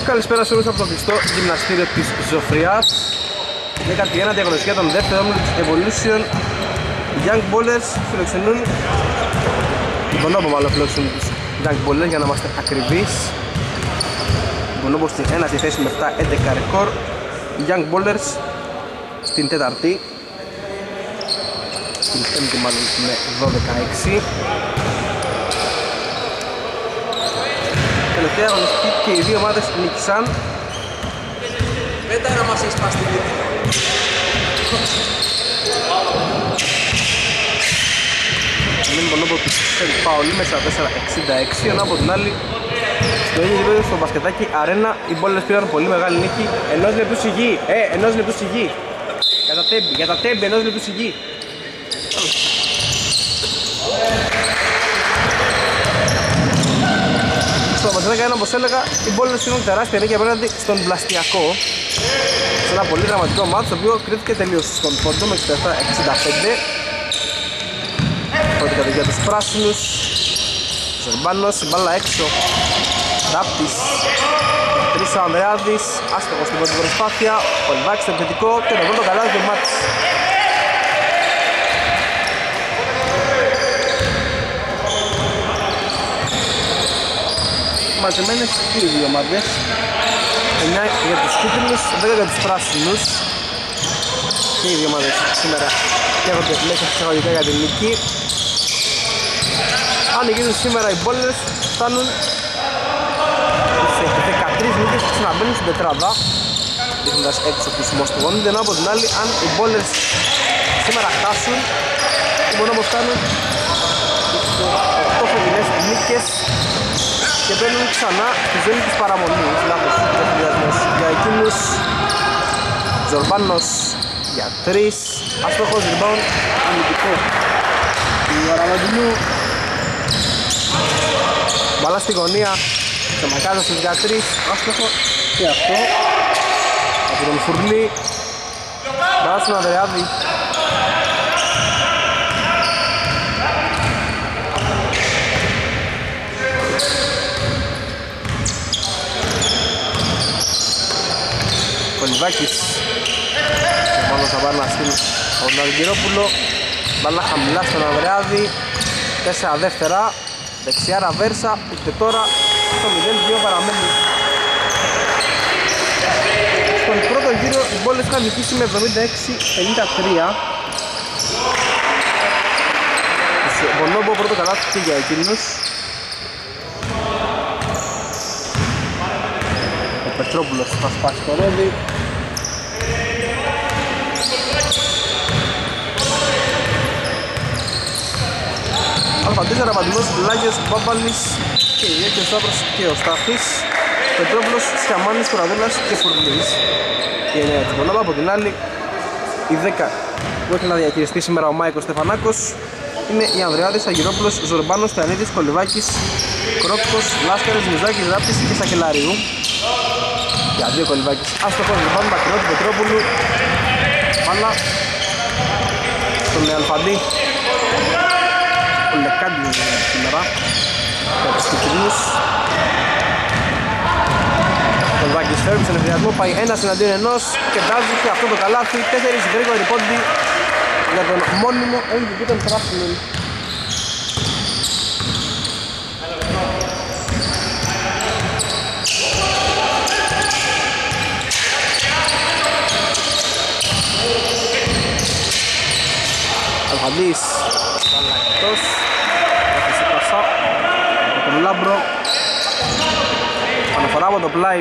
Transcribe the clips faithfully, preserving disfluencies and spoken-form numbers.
Καλησπέρα σε όλους από το κλειστό γυμναστήριο της Ζωφριάς. δέκατη ένατη αγωνιστική των δεύτερων όμιλων της Evolution. Young Ballers φιλοξενούν τον Bonobo, μάλλον φιλοξενούν τους Young Ballers για να είμαστε ακριβείς. Bonobo στην ένατη θέση με επτά έντεκα ρεκόρ. Young Ballers στην τέταρτη, στην πέμπτη μάλλον με δώδεκα έξι. Τελευταία αγωνιστική και οι δύο ομάδες νίκησαν. Πέτα να μας έχει σπάσει τη βίντεο. Μείνει τον όμπο του Παολί με σαράντα τέσσερα εξήντα έξι, ενώ από την άλλη στο ίδιο γήπεδο στο μπασκετάκι Αρένα οι Ballers πήραν πολύ μεγάλη νίκη. Ενός λεπτού σιγή, ε, ενός λεπτού σιγή. Για τα τέμπη, για τα τέμπη, ενός λεπτού σιγή. Στο μπασκετάκι Αρένα, όπως έλεγα, οι Ballers πήραν τεράστια νίκη απέναντι στον Πλαστιακό. Σε ένα πολύ δραματικό μάτσο, το οποίο κρίθηκε τελείως στον πόντο με εξήντα επτά εξήντα πέντε. Πρώτη κατηγορία τους πράσινους. Ζερμπάνος, η μπάλα έξω. Ράπτης. Τρεις ο Ανδρεάδης. Άστοχος στην πρώτη προσπάθεια. Ο Λιβάκης στο επιθετικό. Και το πρώτο καλάθι του μάτς. Μαζεμένες και οι δύο ομάδες. εννιά για τους κίτρινους, δέκα για τους πράσινους. Και οι δύο ομάδες σήμερα καίγονται μέσα εισαγωγικά για την νίκη. Αν νικήσουν σήμερα οι Ballers φτάνουν σε δεκατρείς νίκες και ξαναμπαίνουν στην τετράδα, δείχνοντας έξω τους most wanted, ενώ από την άλλη αν οι Ballers σήμερα χάσουν οι Bonobo φτάνουν οκτώ φετινές νίκες και μπαίνουν ξανά στη ζώνη της παραμονής. Λάθος τεχνιασμός για εκείνους. Ζορμπάνος για τρεις, αστόχος rebound αμυντικό του Αραβαντινού. Μπαλά στη γωνία, το Μακάζος στους δεκατρείς, άστοχο και αυτό από τον Φουρλή. Μπαλά στον Ανδρεάδη. Κολυβάκης και πάνω θα πάρει να στείλει από τον Αργυρόπουλο. Μπάλα χαμηλά στον Ανδρεάδη. Τέσσερα δεύτερα. Δεξιά ραβέρσα, ούτε τώρα το μηδέν δύο παραμένει. Στον πρώτο γύρο οι Ballers είχαν νικήσει με εβδομήντα έξι πενήντα τρία. Bonobo πρώτο καλάθι και για εκείνους. Ο Πετρόπουλος θα σπάσει το ρόδι. Αλφαντής, Αραβαντινός, Λάγιος, Μπάμπαλης και η Ιέκη, ο Σταύρος και ο Στάθης. Πετρόπουλος, Σιαμάνης, Κουραδούλας και Φουρλής. Η εννέα της Bonobo. Από την άλλη η δέκα που έχει να διαχειριστεί σήμερα ο Μάικος Στεφανάκος είναι οι Ανδρεάδης, Αγυρόπουλος, Ζορμπάνος, Στεανίδης, Κολυβάκης, Κρόκος, Λάσκαρης, Μιζάκης, Ράπτης και Σακελαρίου. Για δύο Κολυβάκης, άστοχος, λοιπόν, μακρινό του Πετρόπουλου. Πάλα στον Αλφαντή. Ο Λεκάντης σήμερα για τους κυτρινούς. Ο Κολυβάκης φέρνει στον ευθυνιασμό, πάει ένας εναντίον ενός και τάζει και αυτό το καλάθι. Τέσσερις γρήγοροι πόντι για τον μόνιμο εμ βι πι των πράσινων. Αλφαντής, βάλα εκτός, έφτασε πασά από τον Λάμπρο, αναφορά από το πλάι.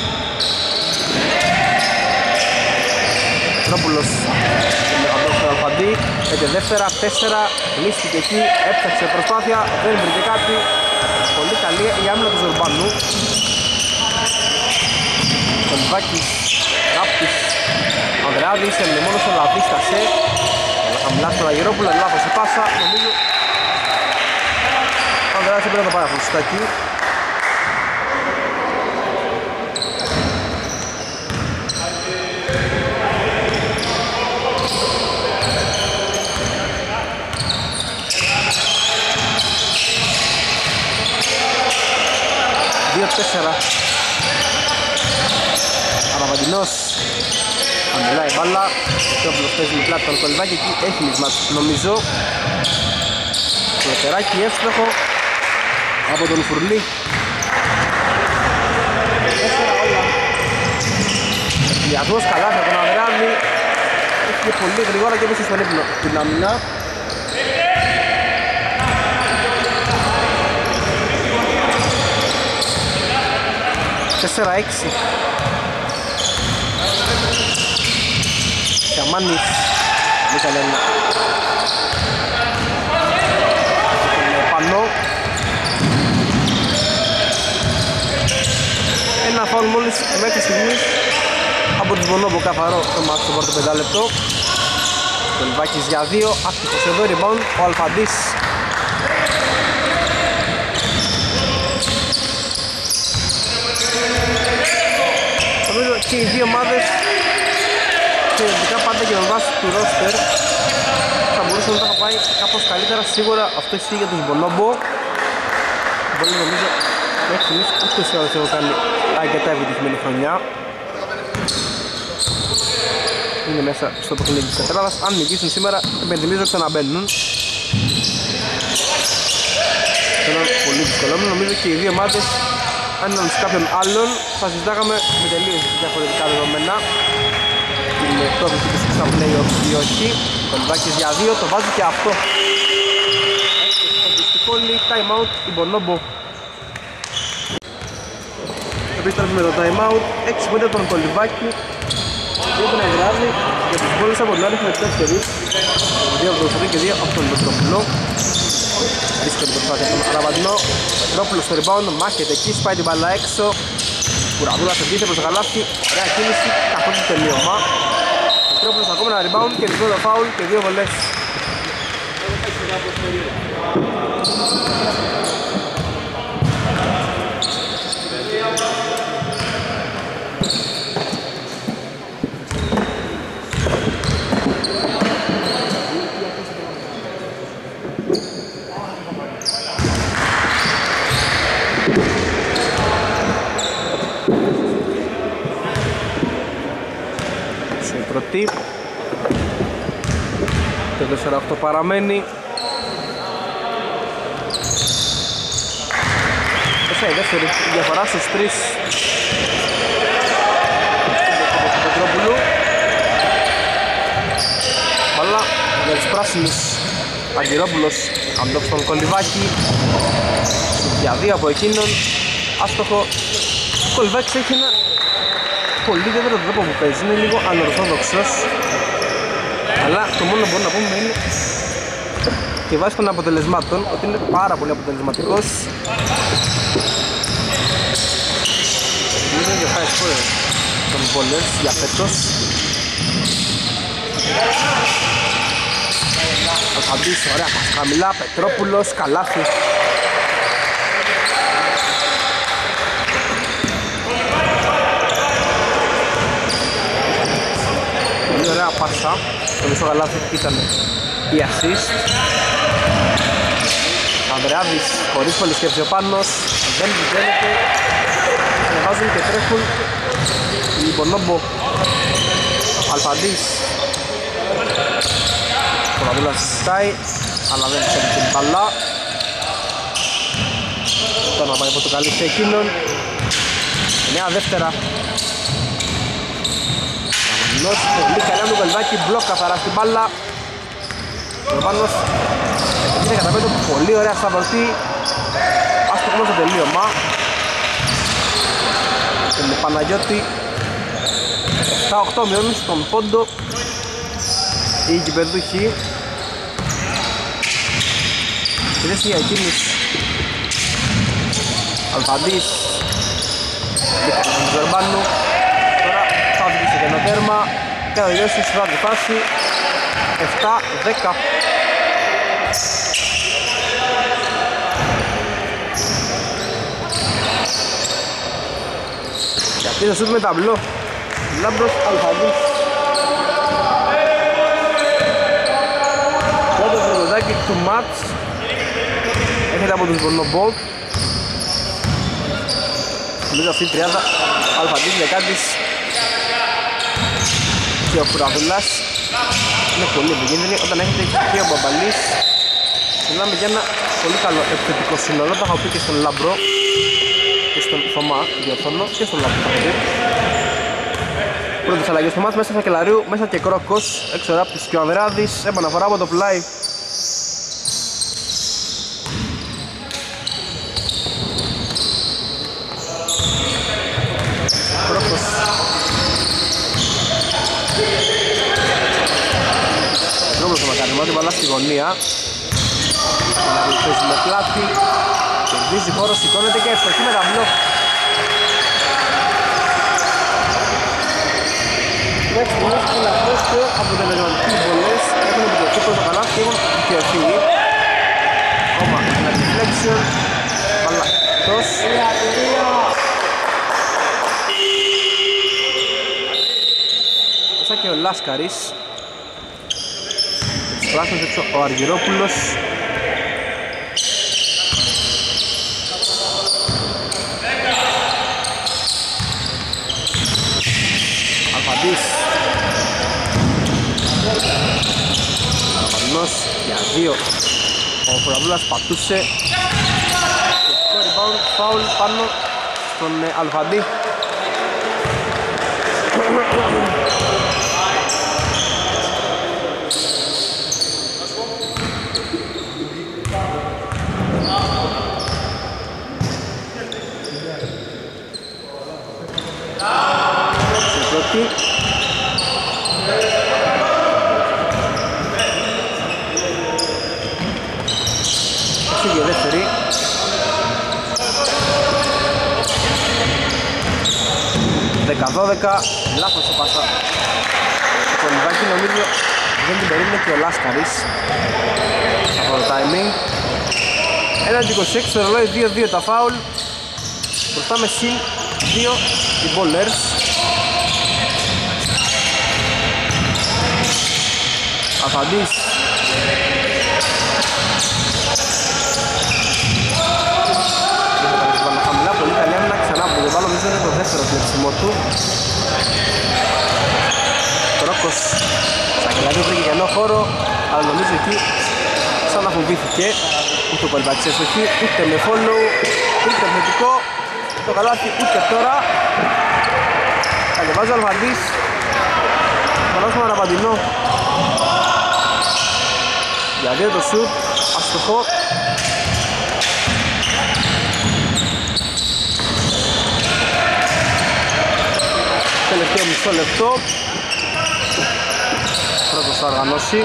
Τρόπουλος και με τον Αλφαντή, πέντε δεύτερα, τέσσερα, λύστηκε εκεί, έπαιξε προσπάθεια, δεν βρήκε κάτι. Πολύ καλή η άμυνα του Ζορμπάνου. Κολυβάκης, Ράπτης, Ανδρεάδης, έμεινε μόνος ο Λαβής, στασέ. Χαμηλά στον Αγυρόπουλο, λάθος η πάσα, νομίζω ο Ανδρεάδης έπρεπε να το πάρει αυτό το στάκι. δύο τέσσερα Αραβαντινός αντιλάει μπάλα. Ο Πέτροπουλος παίζει με πλάτη τον Κολυβάκη, εκεί έχει μισμάτι νομίζω. Το τεράκι εύστοχο από τον Φουρλή. Τέσσερα όλα. Διαθώς καλάθι από τον Ανδρεάδη. Έχει πολύ γρήγορα και πίσω στον ύπνο την άμυνα. Τέσσερα έξι. Σιαμάνης Μιχαλένα πάνω. Ένα φάουλ μόλις μέχρι στιγμής από τον Μπονόμπο, καθαρό το μάτι στο πρώτο πεντάλεπτο. Το Λιβάκης για δύο, άστοχος εδώ, rebound ο Αλφαντής. Νομίζω και οι δύο ομάδες θεωρητικά πάντα και με βάση του ρόστερ θα μπορούσαν να τα πάει κάπως καλύτερα. Σίγουρα αυτό ισχύει για τους Μπονόμπο. Μπορεί νομίζω μέχρι στιγμής ούτως ή άλλως έχουν κάνει αρκετά επιτυχημένη χρονιά. Είναι μέσα στο παιχνίδι της τετράδας. Αν νικήσουν σήμερα, επενθυμίζω ξαναμπαίνουν. Έναν πολύ δύσκολο. Νομίζω και οι δύο ομάδες, αν ήταν σε κάποιον άλλον, θα συζητάγαμε με τελείως διαφορετικά δεδομένα. Την πρόκληση του στα play-off ή όχι. Το Λιβάκης για δύο, το βάζει και αυτό. Στο δυστικό λέει time out η Μπονόμπο. Επιστρέφουμε το time out, έξι πέντε τον Κολυβάκη. Δύο τον Αγράδη για τους βόλους από την άλλη έχουμε τέσσερις. Δύο από τον Φουρή και δύο από τον Πετρόπουλο. Δύσκολη προσπάθεια από τον Αραβαντινό. Πετρόπουλος στο rebound, μάχεται εκεί, σπάει την μπάλα έξω. Κουραδούλας εντύχεται προς το γαλάφι, ωραία κίνηση, καθόλου το τελείωμα. Πετρόπουλος ακόμα ένα rebound και ριζό το φάουλ και δύο βολές. Πρώτη. Το τέσσερα οκτώ παραμένει. Τέσσερα η δεύτερη διαφορά στους τρεις. Του Πετρόπουλου. Μπάλα για τους πράσινους. Αγκυρόπουλος αντόφει στον Κολυβάκη. Για δύο από εκείνον. Άστοχο. Ο Κολυβάκης έχει ένα πολύ ιδιαίτερο τρόπο που παίζει, είναι λίγο ανορθόδοξος. Αλλά το μόνο που μπορούμε να πούμε είναι και βάσει των αποτελεσμάτων ότι είναι πάρα πολύ αποτελεσματικός. Είναι για high score των βόλες για φέτος. Αλφαντής, ωραία, χαμηλά, Πετρόπουλος, καλάθι. Πολύ ωραία πάσα, το μισό γαλάθι ήταν η assist. Ανδρεάδης χωρίς πολύ σκέψη ο Πάνος, δεν βγαίνεται, ανεβάζουν και τρέχουν οι Μπονόμπο. Αλφαντής, ο Ραδούλας συζητάει, αλλά δεν ξέρει την μπαλά. Τώρα να πάει από το καλύψη εκείνον, εννέα δεύτερα. Πολύ καλά του Κολυβάκη, μπλοκ καθαρά στην μπάλα. Ο Πάνος είναι κατά πέντε, πολύ ωραία σταυρωτή. Άστοχο όμως το τελείωμα. Τον Παναγιώτη επτά οκτώ μειώνουν στον πόντο οι κυπεδούχοι. Η θέση για εκείνους Αλφαντής δίπλα τον Ζορμπάνου. Θα βγει σε ένα τέρμα και θα τελειώσει στη πρώτη φάση επτά δέκα. Γιατί θα σούτ με ταμπλό Λάμπρος Αλφαντής. Πρώτο βροντάκι του μάτς έρχεται από τους Μπονόμπο. Νομίζω αυτή η τριάδα Αλφαντής, Λεκάντης και ο Φουραδούλας. Είναι πολύ επικίνδυνη όταν έχετε και ο Μπαμπαλής. Μιλάμε για ένα πολύ καλό επιθετικό σύνολο, το έχω πει και στον Λάμπρο και στον Θωμά, διορθώνω, και στον Λάμπρο. Πρώτες αλλαγές στο μάτς, μέσα Σακελαρίου, μέσα και Κρόκος, έξω Ράπτης και ο Ανδράδης, επαναφορά από το πλάι. Κρόκος. Τρόπος το μακαριμά, την μπαλά στη γωνία. Παίζει με πλάτη, κερδίζει χώρο, σηκώνεται και εύστοχη με τα μπλοκ. Εντάξει, μονές είναι αυτός και αποτελεσματικοί βολές έχουν επιτευχθεί προς το καλάθι και έχουν δικαιωθεί. Ακόμα ένα deflection, μπαλά εκτός. Μέσα και ο Λάσκαρης. Τις πράσινες έξω ο Αργυρόπουλος. Αλφαντής για δύο. Ο Φουραδούλας πατούσε. Το rebound, foul πάνω στον Αλφαντή. Στην πρώτη. Φύγει ο δεύτερη. δέκα δώδεκα, λάθος ο πάσα. Το κολυβάκι νομίζω δεν την περίμενε και ο Λάσκαρης από το timing. Ένα είκοσι έξι στο ρολόι, δύο δύο τα φάουλ. Μπροστά με συν δύο οι bowlers. Αφαντής. Χαμηλά, πολύ καλή άμυνα ξανά από τον Βάλο, νομίζω είναι το δεύτερο κλεψιμό του. Κρόκος Σακελαρίου βρήκε κενό χώρο, αλλά νομίζω εκεί ξαναφοβήθηκε. Ούτε ο Κολυμπάκης έσβοχη, ούτε με follow, ούτε θετικό. Το καλάθι ούτε τώρα. Κατεβάζει ο Αλφαντής. Παράσουμε ένα παντινό. Για δύο το σουτ, αστοχό. Τελευταίο μισό λεπτό. Πρώτος θα οργανώσει.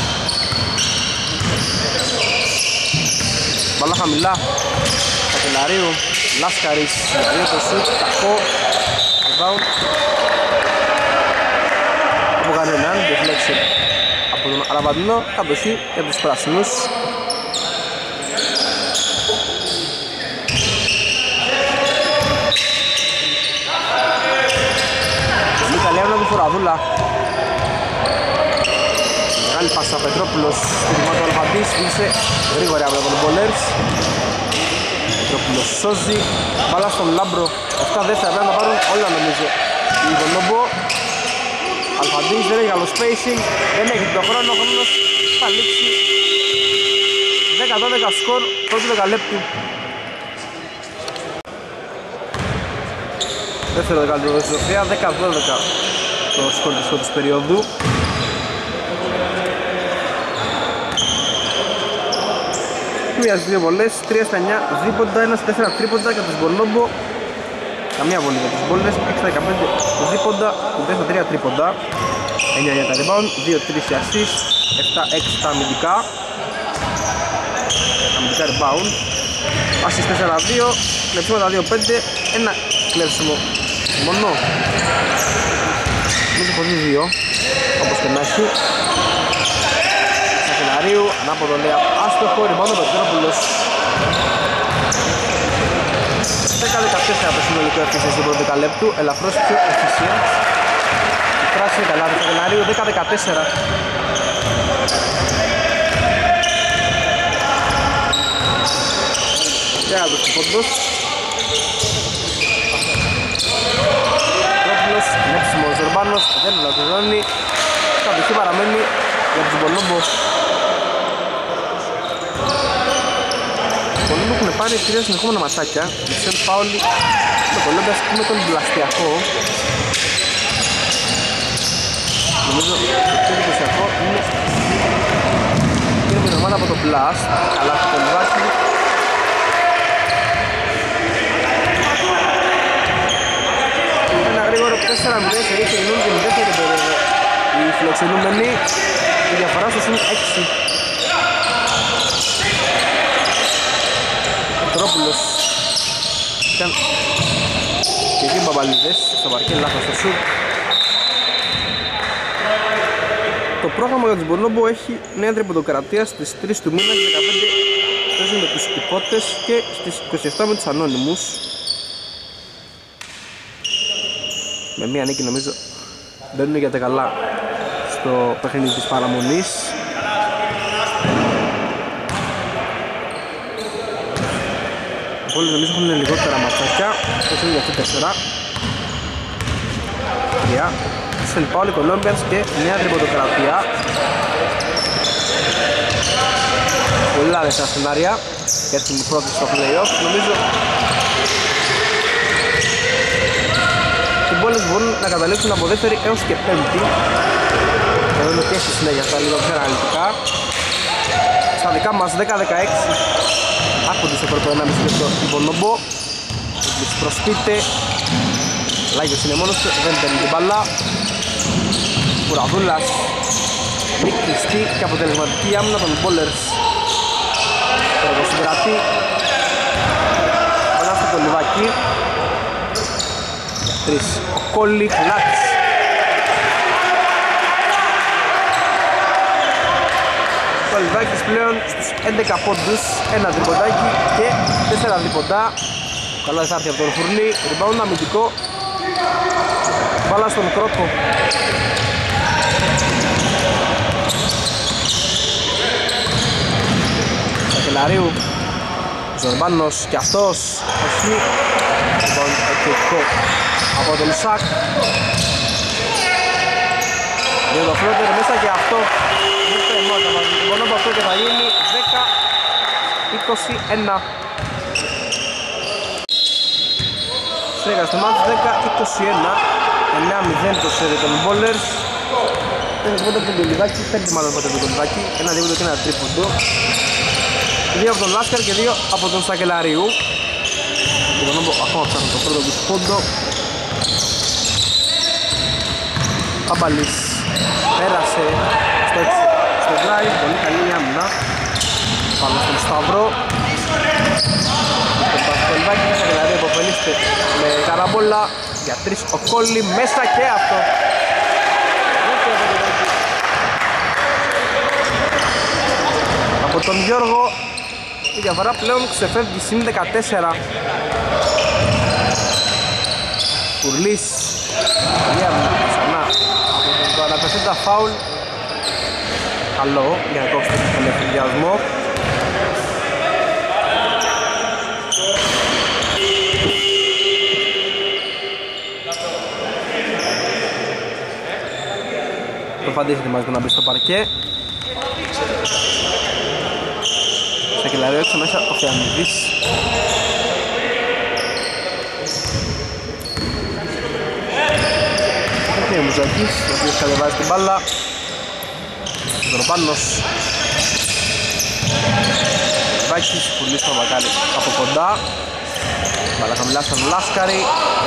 Μπαλά χαμηλά. Σακελαρίου, Λάσκαρης, για δύο το σουτ, κακό. Rebound. Από κανέναν, deflection από τον Αραβαντινό, κατοχή για τους πράσινους. Πολύ καλή άμυνα του Φουραδούλα. Μεγάλη πάσα Πετρόπουλος, στήριγμα του Αλφαντής, βγήκε γρήγορα από τον bowlers. Πετρόπουλος σώζει, μπάλα στον Λάμπρο, εφτά δεύτερα πρέπει να πάρουν όλα νομίζω. Η Βολόμπο, Αλφαντής δεν έχει καλό spacing, δεν έχει τον χρόνο, ο χρόνος θα λήξει. δέκα δώδεκα σκορ, πρώτη δεκαλέπτου. Δεύτερο δεκαλέπτου της Σοφία, δέκα δώδεκα το σκορ της πρώτης περίοδου. Μία στις δύο βολές, τρία στα εννιά δίποντα, ένα στα τέσσερα τρίποντα για τους Μπολόμπο. Καμία βολή για τους Μπόλες, έξι στα δεκαπέντε δίποντα, ութά στα τρία τρίποντα. εννιά για τα rebound, δύο τρία για assist, επτά έξι τα αμυντικά. Αμυντικά rebound. Assist τέσσερα δύο, κλεψίματα δύο πέντε, ένα κλέψιμο μόνο. Νομίζω πως είναι δύο, όπως και να έχει. Σακελαρίου, ανάποδο λέει άστοχο, rebound ο Πετρόπουλος. δέκα δεκατέσσερα το συνολικό efficiency του πρώτου δεκαλέπτου, ελαφρώς πιο efficient. Η φράση είναι καλά, το Σακελαρίου δέκα δεκατέσσερα. Και ένα τους πόντος. Πετρόπουλος, νέψιμο ο Ζορμπάνος, δεν ολοκληρώνει. Μπονόμπο. Οι Μπονόμπο έχουν πάρει τρία συνεχόμενα ματσάκια. Μισελ Πάολη με το Λόμπιας και με τον Βλαστιακό. Νομίζω το πιο εντυπωσιακό είναι είναι την ομάδα από το Blast. Καλά στο κολυβάκι. Ένα γρήγορο τέσσερα μηδέν σε ρίξε γινούν και την δεύτερη περίοδο. Οι φιλοξενούμενοι, η διαφορά στους είναι έξι. Πετρόπουλος ήταν και εκεί Μπαμπαλίδες στο παρκέ, λάθος στο σουτ. Το πρόγραμμα για τους Μπονόμπο έχει νέα τριποντοκρατία στις τρεις του μήνα και δεκαπέντε παίζουν με τους υπότες και στις είκοσι επτά με τους ανώνυμους. Με μία νίκη νομίζω μπαίνουν για τα καλά στο παιχνίδι της παραμονής. Όλοι νομίζω έχουν λιγότερα ματσάκια, παίζουν για αυτή τέσσερα. Τρία. Σεν Πάολη Κολόμπιανς και νέα τριποντοκρατία. Πολλά λεπτά σενάρια για την πρώτη στο play-off. Νομίζω οι πόλεις μπορούν να καταλήξουν από δεύτερη έως και πέμπτη. Εδώ είναι και στη συνέχεια αυτά λίγο πιο αναλυτικά. Στα δικά μας δέκα δεκαέξι άρχονται σε πρώτο ενάμιση λεπτό την Μπονόμπο. Τους προσπίτε. Λάγιος είναι μόνος του, δεν παίρνει την μπάλα. Κουραδούλας, μη κλειστή και αποτελεσματική άμυνα των Bowlers. Πρωτοσυγκρατή, μπάλα στο κολυβάκι. Τρεις, ο Κόλλη, Λάτς. Ο Κολυβάκης πλέον στους έντεκα πόντους, ένα τριποντάκι και τέσσερα τριποντά. Καλά θα έρθει από τον Φουρνί, rebound αμυντικό. Μπάλα στον Κρόκο. Σακελαρίου, Ζορμπάνος και αυτός, όχι, λοιπόν, εκπαιδευτικό από τον Σακ. Για το φλότερ μέσα και αυτό, δεν τρεμότα μαζί, μόνο από αυτό και θα γίνει δέκα είκοσι ένα. Στρέκα στο μάτς δέκα είκοσι ένα, εννέα μηδέν το σέρι των Bowlers. Ένα τρίποντο από τον Κολυβάκη, πέντε μάλλον από τον Κολυβάκη, ένα τρίποντο και ένα τρίποντο. Δύο από τον Λάσκαρ και δύο από τον Σακελαρίου. Και τον όμπο ακόμα ψάχνει το πρώτο του πόντο. Παμπαλής πέρασε στο έξι, στο drive, πολύ καλή η άμυνα. Πάμε στον Σταυρό. Το Κολυβάκη και Σακελαρίου αποφελείστε με καράμπολα για τρεις ο Κόλλη μέσα και αυτό. Από τον Γιώργο η διαφορά πλέον ξεφεύγει συν δεκατέσσερα. Κουρλής διάμενα ξανά από το αναπευθέντα φάουλ. Καλό για να κόψει τον ευθυνδιασμό. Το Φαντής ετοιμάζεται να μπει στο παρκέ. Σακελαρίου έξω μέσα ο Θεανιδής. Και ο Μουζακής, ο οποίος κατεβάζει την μπάλα. Ο Δροπάνος. Βάκης, πουλής στο Βακάρι από κοντά. Μπάλα χαμηλά στον Λάσκαρη.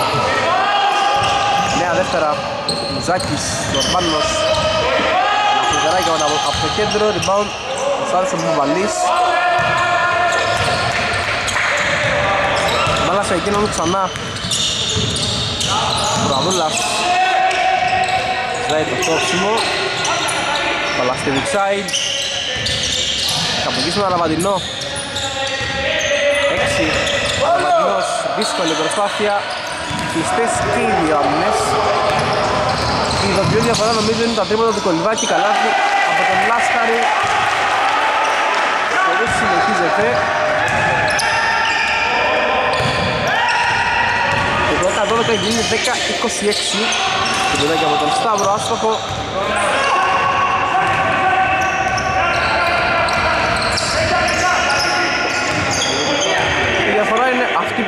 Νέα δεύτερα, Μουζάκης, Δροπάνος. Λαφιδεράκια από το κέντρο, rebound. Ο Σάρης ο Μπουβαλής. Μπάλα σε εκείνον ξανά. Κουραδούλας. Ζάει το κόψιμο. Μπάλα στη Διξάιντ. Κάπου εκεί στον Αραβαντινό. Έξι. Αραβαντινός, δύσκολη προσπάθεια. Κλειστές και οι δύο άμυνες. Η ειδοποιώ διαφορά νομίζω είναι τα τρίποτα του Κολυβάκη. Καλάθι από τον Λάσκαρη. Το δεν συνεχίζεται. Το δέκα δώδεκα γίνει δέκα είκοσι έξι. Το παιδάκι από τον Σταύρο άστοχο.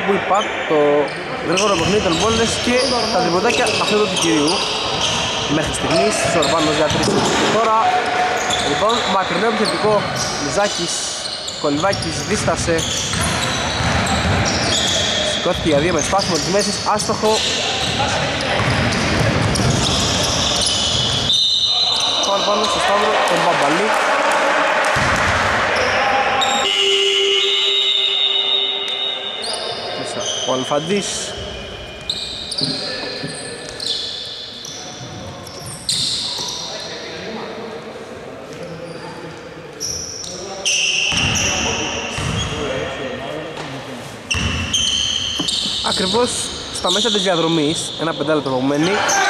που είπα, το γρήγορο παιχνίδι των Boulders και τα τριποντάκια αυτού του κυρίου. Μέχρι στιγμής, Ζορμπάνος για τρεις και τώρα. Λοιπόν, μακρινό επιθετικό, Λιζάκης, Κολυβάκης δίστασε. Σηκώθηκε για δύο με σπάσιμο της μέσης, άστοχο. Πάμε πάνω στο Σταύρο, τον Μπαμπαλή. Ο Αλφαντής. Ακριβώς στα μέσα της διαδρομής, ένα πεντάλεπτο προηγουμένη.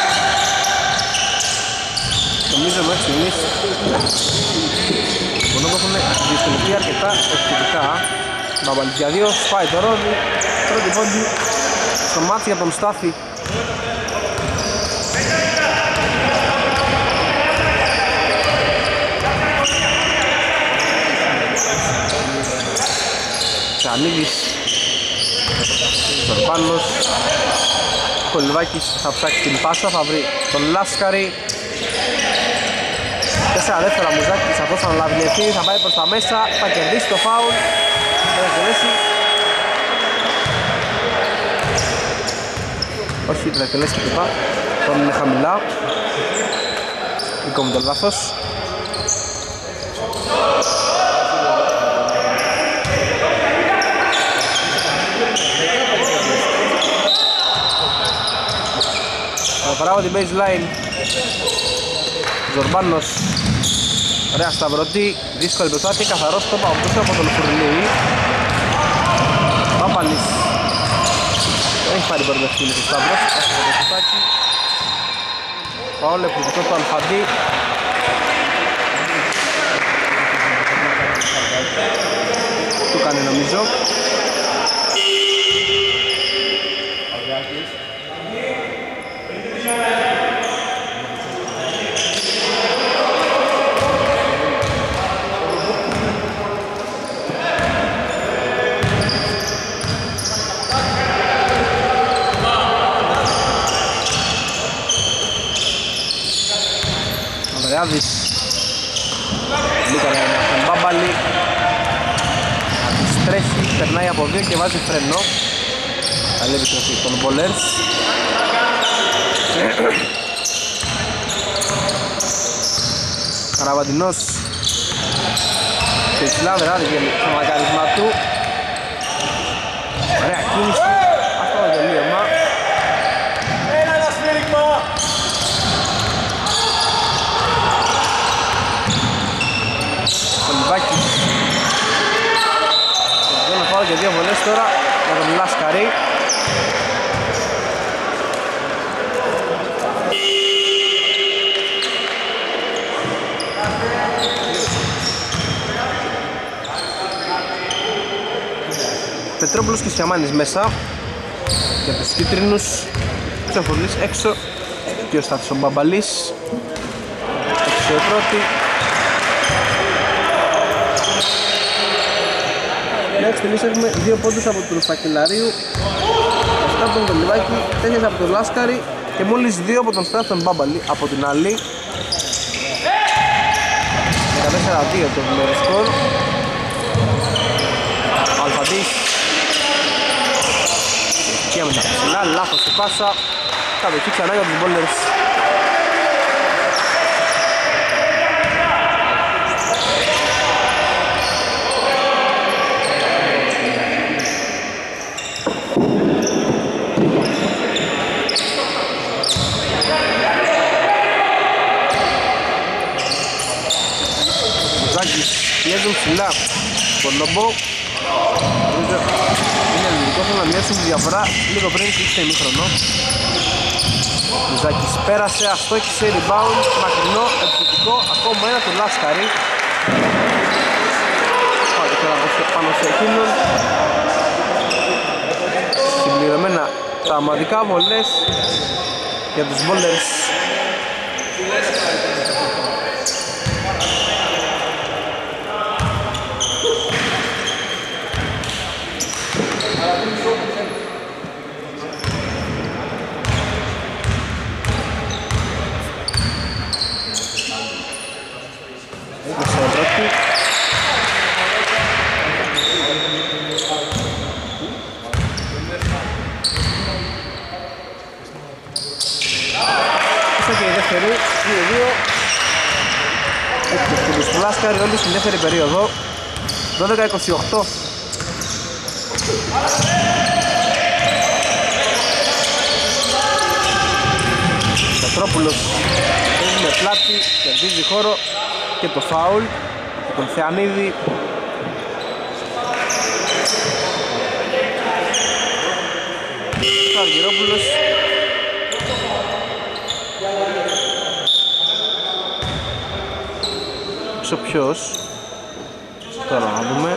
Νομίζω μέχρι στιγμής μπορούν να έχουν δυσκολευτεί αρκετά επιθετικά. Μπαμπαλής για δύο, σπάει το ρόδι. Πρώτη πόντι στο μάτι για τον Στάθη. Τσανίδης, Ζορπάνος, Κολυβάκης θα ψάξει την πάσα, θα βρει τον Λάσκαρη. Τέσσερα δεύτερα Μουζάκης, αυτός θα αναλάβει την ευθύνη, θα πάει προς τα μέσα, θα κερδίσει το φάουλ. Θα εκτελέσει. Όχι, θα εκτελέσει και λοιπά. Τον είναι χαμηλά. Δικό μου το λάθος. Παράγω την baseline. Ζορμπάνος. Ωραία σταυρωτή. Δύσκολη προσπάθεια. Καθαρός τόπα από τον Φουρνί. Πάπαλης. Δεν έχει πάρει πρώτη ευθύνη στο Σταύρος. Άσχετο το κουτάκι. Παόλε επιθετικό του Αλφαντή. Του κάνει νομίζω. Ανδρεάδης. Λίκανε με τον Μπάμπαλη. Αντιστρέφει, περνάει από δύο και βάζει φρενό. Καλή επιστροφή των Boulders. Καραβαντινός. Σε υψηλά Ανδρεάδης για το μακαρίσμα του. Ωραία κίνηση. Αυτό το τελείωμα. Ένα ένα σφύριγμα. Κολυβάκης. Δεν φάω και δύο βολές τώρα για τον Λάσκαρη. Πετρόπουλος και Σιαμάνης μέσα για τους κίτρινους. Ξεφουρλής έξω και ο Στάθης ο Μπαμπαλής έξω η πρώτη. Μέχρι στιγμής έχουμε δύο πόντους από τον Φακελαρίου, επτά από τον Κολυβάκη, τέσσερα από τον Λάσκαρη και μόλις δύο από τον Στάθη τον Μπαμπαλή από την άλλη. δεκατέσσερα δύο το βλέπει σκορ. Αλφαντής και με τα ψηλά, λάθος η πάσα. Κατοχή ξανά για τους Boulders. Ζάκης πιέζουν ψηλά τον Λομπό. Είναι ελληνικό, θέλω να μειώσουν τη διαφορά λίγο πριν κλείσει το ημίχρονο. Ζάκης πέρασε, αστόχησε, rebound, μακρινό, επιθετικό, ακόμα ένα του Λάσκαρη. Πάτε τώρα πάνω σε εκείνον. Συμπληρωμένα τα αμαδικά βολές για τους Boulders. σκοράρει όλοι στην δεύτερη περίοδο. δώδεκα είκοσι οκτώ. Πετρόπουλος παίζει με πλάτη, κερδίζει χώρο και το φάουλ από τον Θεανίδη. Ο Αργυρόπουλος πίσω ποιος τώρα να δούμε.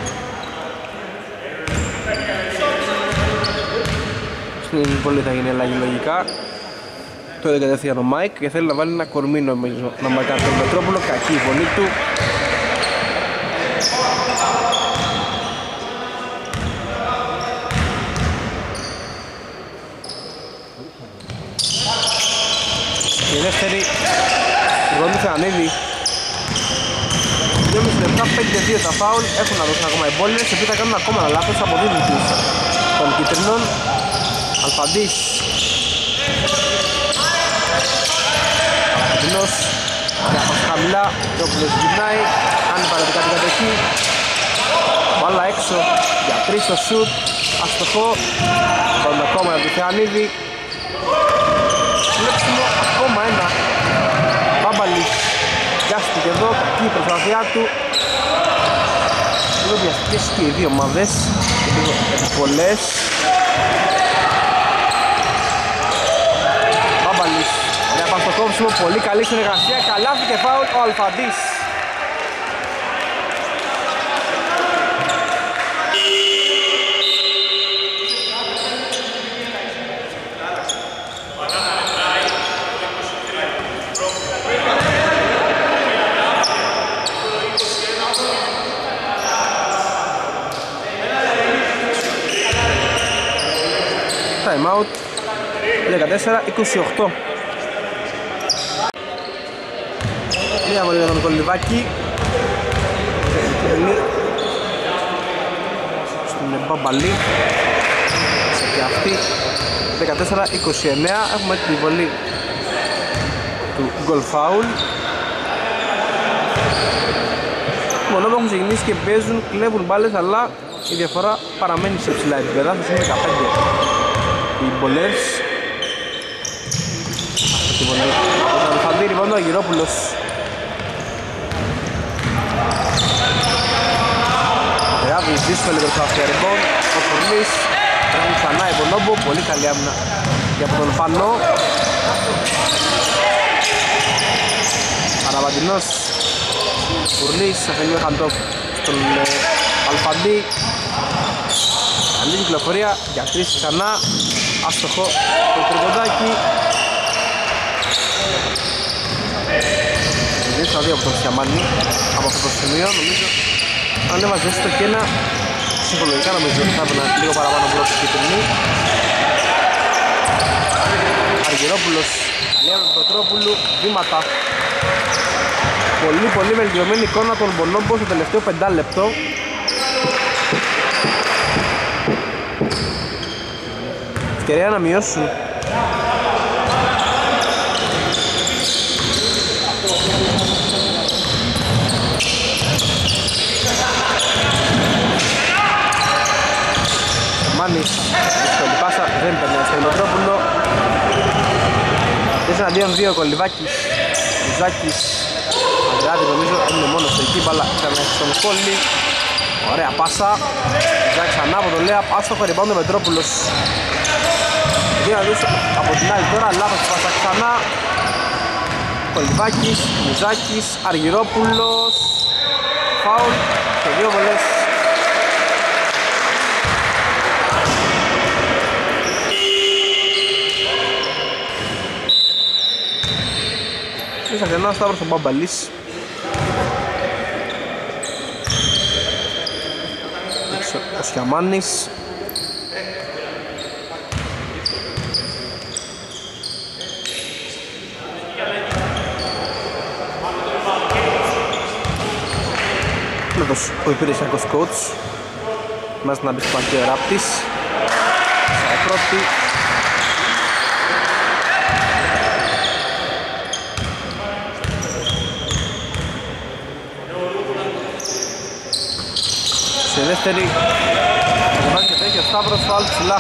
Στην βολή θα γίνει αλλαγή λογικά. Το έδωκε κατευθείαν ο Μάικ και θέλει να βάλει ένα κορμί νομίζω να μαρκάρει τον Πετρόπουλο. Κακή η βολή του. Η δεύτερη γόνη Θεανίδη. δυόμισι λεπτά, πέντε δύο τα φάουλ. Έχουν να δώσουν ακόμα οι μπόλες, επειδή θα κάνουν ακόμα ένα λάθος από δίδυ τους των κίτρινων. Αλφαντής. Αλφαντινός. Διάφας χαμηλά. Και όπλος γυρνάει. Κάνει παραδικά την κατοχή. Μπάλα έξω για τρεις στο σουτ. Αστοχό. Πάμε ακόμα από τη Θεανίδη. Λέξιμο ακόμα ένα. Μπάμπαλης πιάστηκε εδώ, κακή η προσπάθειά του. Λίγο βιαστικές και οι δύο ομάδες. Λίγο επιβολές. Μπάμπαλης για πάνω στο κόψιμο, πολύ καλή συνεργασία. Καλάθι και φάουλ ο Αλφαντής. Time out. δεκατέσσερα είκοσι οκτώ. Μία βολή για τον Κολυβάκη. Στην Μπαμπαλή. Και αυτή. δεκατέσσερα είκοσι εννέα. Έχουμε τη βολή του goal foul. Μόνο που έχουν ξεκινήσει και παίζουν, κλέβουν μπάλες, αλλά η διαφορά παραμένει σε ψηλά επίπεδα. Θα είναι δεκαπέντε. Οι μπολές. Αυτή τη βολή. Ο Αλφαντή ριβάνει ο Αγυρόπουλος. Ράβει δύσκολη προσπάθεια ριμπόν. Ο Φουρλής. Τρέχουν ξανά η Μπονόμπο. Πολύ καλή άμυνα και από τον Πανό. Παραβαντινός. Φουρλής. Αφήνει ο Χαντόφ στον Αλφαντή. Καλή κυκλοφορία για τρεις ξανά. Άστοχο το τριποντάκι. Δύο δύο από τον Σιαμάνι. Από αυτό το σημείο νομίζω αν έβαζε έστω και ένα ψυχολογικά νομίζω θα έβαιναν λίγο παραπάνω μπρος στη κίτρινη. Αργυρόπουλος λέει από τον Πετρόπουλου. Βήματα. Πολύ πολύ βελτιωμένη εικόνα των Μπονόμπο στο τελευταίο πεντάλεπτο. Ευκαιρία να μειώσουν. Μάνης, δύσκολη πάσα, δεν περνάει στο Πετρόπουλο. τέσσερα εναντίον δύο, Κολυβάκης, Ζάκης, Ανδρεάτη νομίζω είναι μόνο στο εκεί, μπάλα ξανά στον Κόλλη. Ωραία πάσα, Ζάκης ξανά από το Λέα, άστοχο rebound ο Πετρόπουλος. Δύο να δώσω από την άλλη τώρα, λάθος πάσα ξανά. Κολυβάκης, Μουζάκης, Αργυρόπουλος, φάουλ και δύο βολές. Ήρθα ξανά ο Σταύρος ο Μπαμπαλής. Ο Σιαμάνης. Λέτος ο υπηρεσιακός coach. Μας να μπει στο παντή ο Ράπτης. Στα πρώτη. σε δεύτερη. Κατεβάζει και τρέχει ο Σταύρος, φάουλ ψηλά.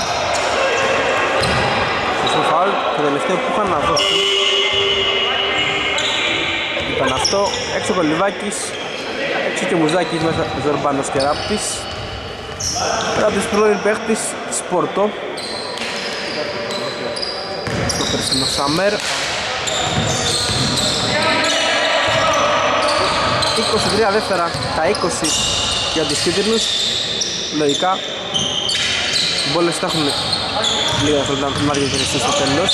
Στο φάουλ, το τελευταίο που είχαν να δώσει ήταν αυτό. Έξω ο Κολυβάκης, έξω και ο Μουζάκης μέσα, Ζορμπάνος και Ράπτης. Ράπτης πρώην παίχτης Σπόρτο στο περσινό Σάμερ. είκοσι τρία δεύτερα, τα είκοσι για τους κίτρινους. Λογικά οι μπόλες θα έχουν λίγα δευτερόλεπτα να διατηρηθούν στο τέλος.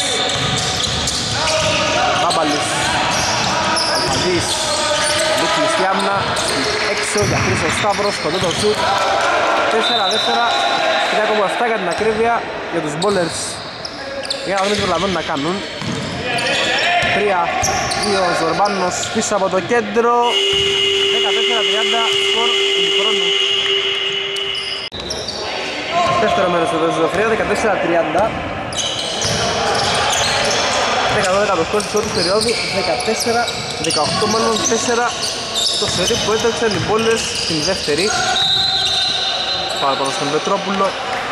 Μπάμπαλης, Αλφαντής, δείχνει στη άμυνα, έξω για χρήση ο Σταύρος, κοντό το σουτ. τέσσερα δεύτερα, τρία κόμμα επτά για την ακρίβεια για τους μπόλερς. Για να δούμε τι προλαβαίνουν να κάνουν. τρία δύο, Ζορμπάνος πίσω από το κέντρο. δεκατέσσερα τριάντα, σκορ ημιχρόνου. Δεύτερο μέρος εδώ στη ζωφρία, δεκατέσσερα τριάντα. δεκατέσσερα το σκορ της πρώτης περίοδου, δεκατέσσερα δεκαοκτώ μάλλον τέσσερα το σερί που έτρεξαν οι μπόλες στην δεύτερη. Πάρα πάνω στον Πετρόπουλο.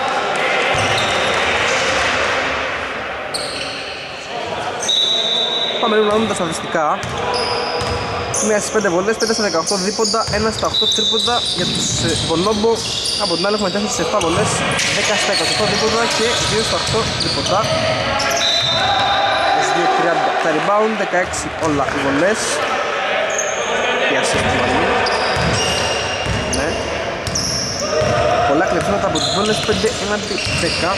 Πάμε λίγο να δούμε τα στατιστικά. Μία στις πέντε βολές, πέντε στα δεκαοκτώ δίποντα, ένα στα οκτώ τρίποντα για τους Βολόμπο. Από την άλλη έχουμε τέσσερα στις επτά βολές, δέκα στα είκοσι οκτώ δίποντα και δύο στα οκτώ τρίποντα. είκοσι δύο τριάντα τα rebound, δεκαέξι όλα οι βολές. Η assist μάλλον. Ναι. Πολλά κλεψίματα από τις βόλες, πέντε έναντι δέκα.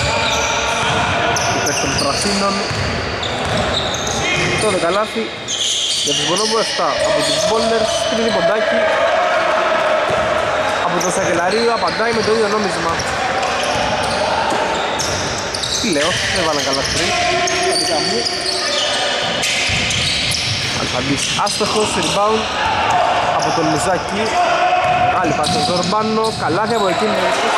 Υπέρ των πρασίνων. Το δεκαλάθι για τους Βολόμπο, επτά από τους Μπόλερς, τρίτο ποντάκι από το Σακελαρίο, απαντάει με το ίδιο νόμισμα. Τι λέω, δεν βάλαν καλά πριν, τα δικά μου. Αλφαντής άστοχος, rebound από τον Μουζάκη. Άλλη πάση στον Ζορμπάνο, καλάθι από εκείνη.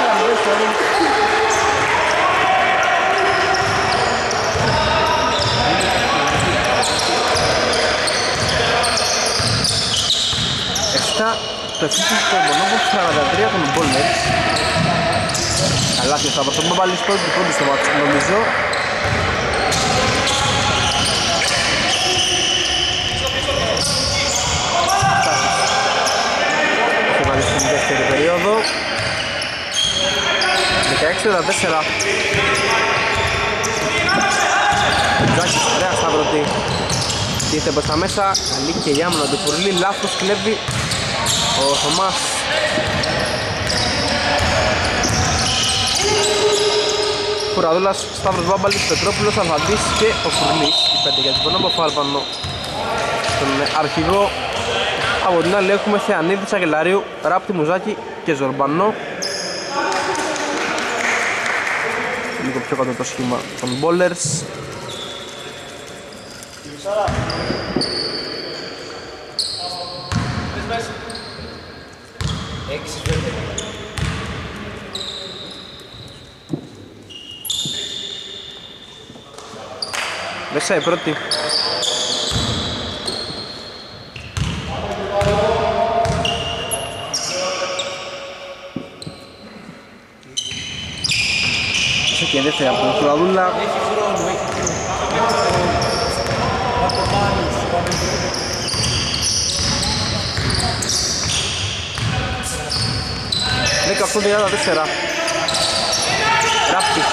Το εξίσου στο Μονόβο σαράντα τρία των Μπόλερς. Καλάθι θα βρεθούν Μπαμπαλής πρώτη και πρώτη στο μάτσο νομίζω. Έχει βάλει στην δεύτερη περίοδο. δεκαέξι δεκατέσσερα. Τζάκης, ωραία Σταύρωτη. Ήρθε προς τα μέσα, καλή και η άμυνα του Φουρλή, λάθος κλέβει ο Θωμάς. Κουραδούλας, Σταύρος Μπάμπαλης, Πετρόπουλος, Αλφαντής και ο Φουρλής. Οι πέντε για τις Πονόμπο, Φάλπανο στον αρχηγό. Από την άλλη έχουμε Θεανίδη, Σαγελαρίου, Ράπτη, Μουζάκη και Ζορμπανό. Λίγο πιο κάτω το σχήμα των Μπόλερς. Μέσα η πρώτη. Μέσα και η δεύτερη από τον Κουραδούλα. δεκαοκτώ τριάντα τέσσερα. Ράπτη.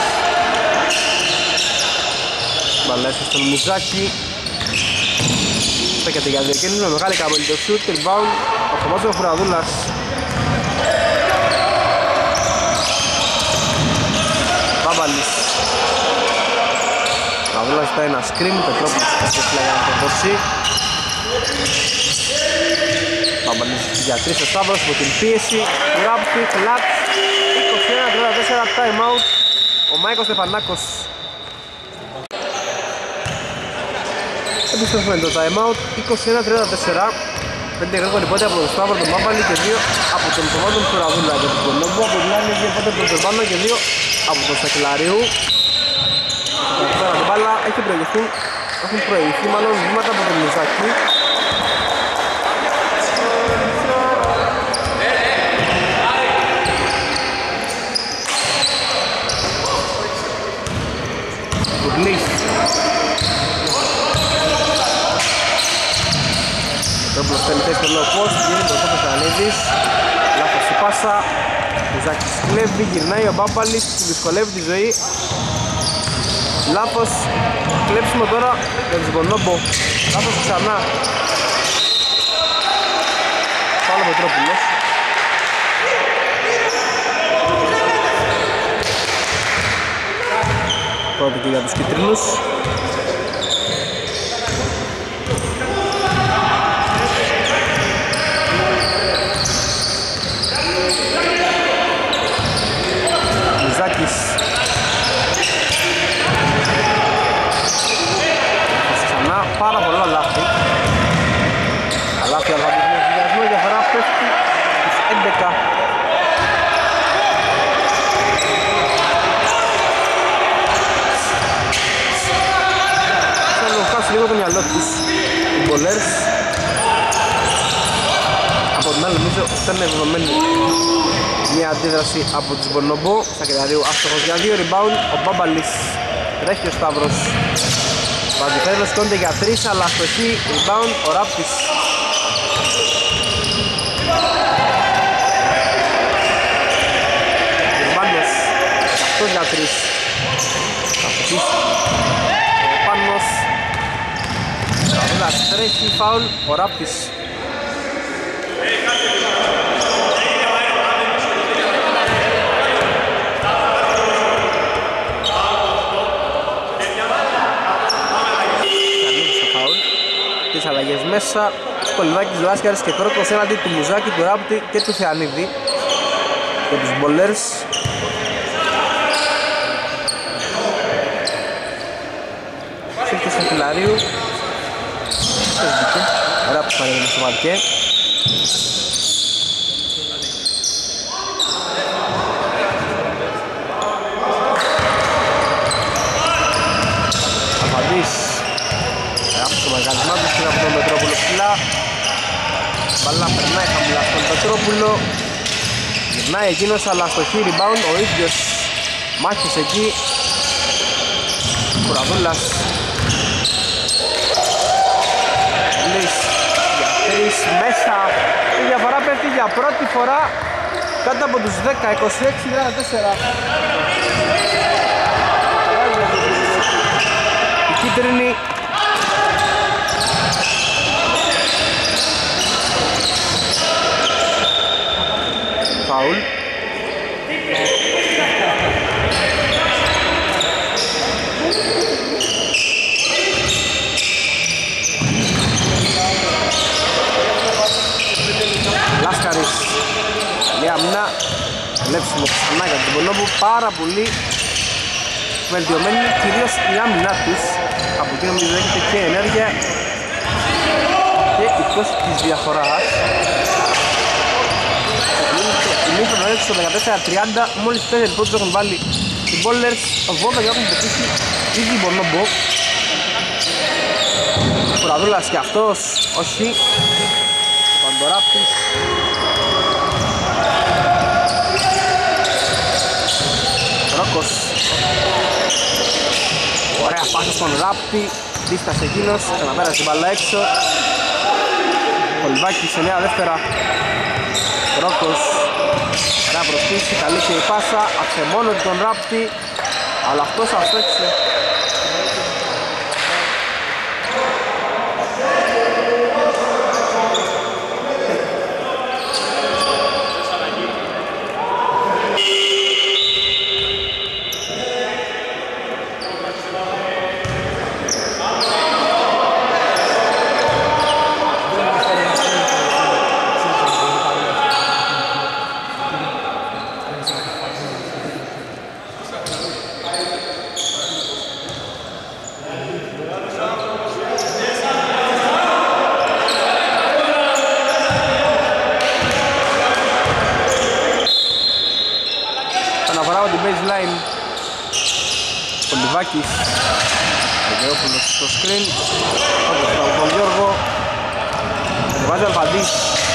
Μπαλέσαι στον Μουζάκη. Στέκεται για διακίνηση με μεγάλη καμπέλη το σουτ. Rebound. Ο Θωμάς ο Κουραδούλας. Μπάμπαλης. Κουραδούλας ζητάει ένα screen. Πετρόπουλος θα για να το δώσει. Μπάμπαλης για τρεις ο Σταύρος με την πίεση. Ράπτη, κλατ. είκοσι ένα τριάντα τέσσερα time out. Ο Μάικος Στεφανάκος. Επιστρέφουμε το time out. είκοσι ένα τριάντα τέσσερα. πέντε γρήγοροι πότε από τον Σταύρο, τον Μπάμπαλη και δύο από τον Θωμά τον Κουραδούλα για τον Κολόμπο. Από την άλλη δύο πότε από τον Ζορμπάνο και δύο από τον Σακελαρίου. Τώρα την μπάλα έχει προηγηθεί. Έχουν προηγηθεί μάλλον βήματα από τον Μουζάκη. Αλφαντής, λάθος η πάσα. Ο Ζάκης κλέβει, γυρνάει ο Μπάμπαλης, του δυσκολεύει τη ζωή. Λάθος, κλέψιμο τώρα για τον Μπονόμπο. Λάθος ξανά. Πάλι ο Πετρόπουλος. Πρώτη και για τους κίτρινους. Μιζάκης. Ξανά πάρα πολλά λάθη. Λάθη αλφαντισμό συνδυασμό, η διαφορά πέφτει στους έντεκα. Λίγο το μυαλό τους οι μπολέρς. Από την άλλη νομίζω ήταν ευνομένη μια αντίδραση από τους Μπονόμπο. Σακελαρίου άστοχος για δύο rebound. Ο Μπάμπαλης τρέχει ο Σταύρος. Βαντιφέρνος κόνται για τρεις αλλά αστοχή rebound ο Ράπτης. Γερμάνος αυτός για τρεις. Αστοχής ο Πάνος. Τρέχει φάουλ ο Ράπτης. Τις αλλαγές μέσα, Κολυβάκης, Λάσκαρης και Κρόκος έναντι του Μουζάκη, του Ράπτη και του Θεανίδη για τους μπολέρς. Σύρκες Σακελαρίου. Ο Ράπτης παρέμεινε στο μαρκέ. Αλφαντής. Ράπτης το μαγκαρισμά του στην από τον Πετρόπουλο ψηλά. Μπαλά περνάει χαμηλά στον Πετρόπουλο. Γυρνάει εκείνος αλλά στο χει rebound ο ίδιος. Μάχης εκεί. Κουραδούλας. Μέσα η διαφορά πέφτει για πρώτη φορά κάτω από τους δέκα, είκοσι έξι τριάντα τέσσερα. Η κίτρινη φάουλ. Λάσκαρης, η αμυνά, λέψιμο ξανά για τον Μπονόμπο, πάρα πολύ βελτιωμένη, κυρίως η άμυνά τους, από εκεί νομίζω έχετε και ενέργεια και η πτώση της διαφοράς. Η μη προνόηση στο δεκατέσσερα τριάντα, μόλις πέντε πόντους έχουν βάλει οι μπόλερς, ογδόντα έχουν πετύχει ήδη η Μπονόμπο. Κουραδούλας και αυτός, όχι. Παντοράπτης. Ρόκος. Ωραία πάσα στον Ράπτη. Δίστασε εκείνος, ξαναπέρασε την μπάλα έξω. Κολυβάκης σε νέα δεύτερα. Ρόκος. Ωραία προσπίση, καλή και η πάσα. Αξεμώνεται τον Ράπτη. Αλλά αυτός αστόχισε. Κολυβάκης, Αγγεόπουλος στο screen, όπως τον Γιώργο, βάζει ο Αλφαντής,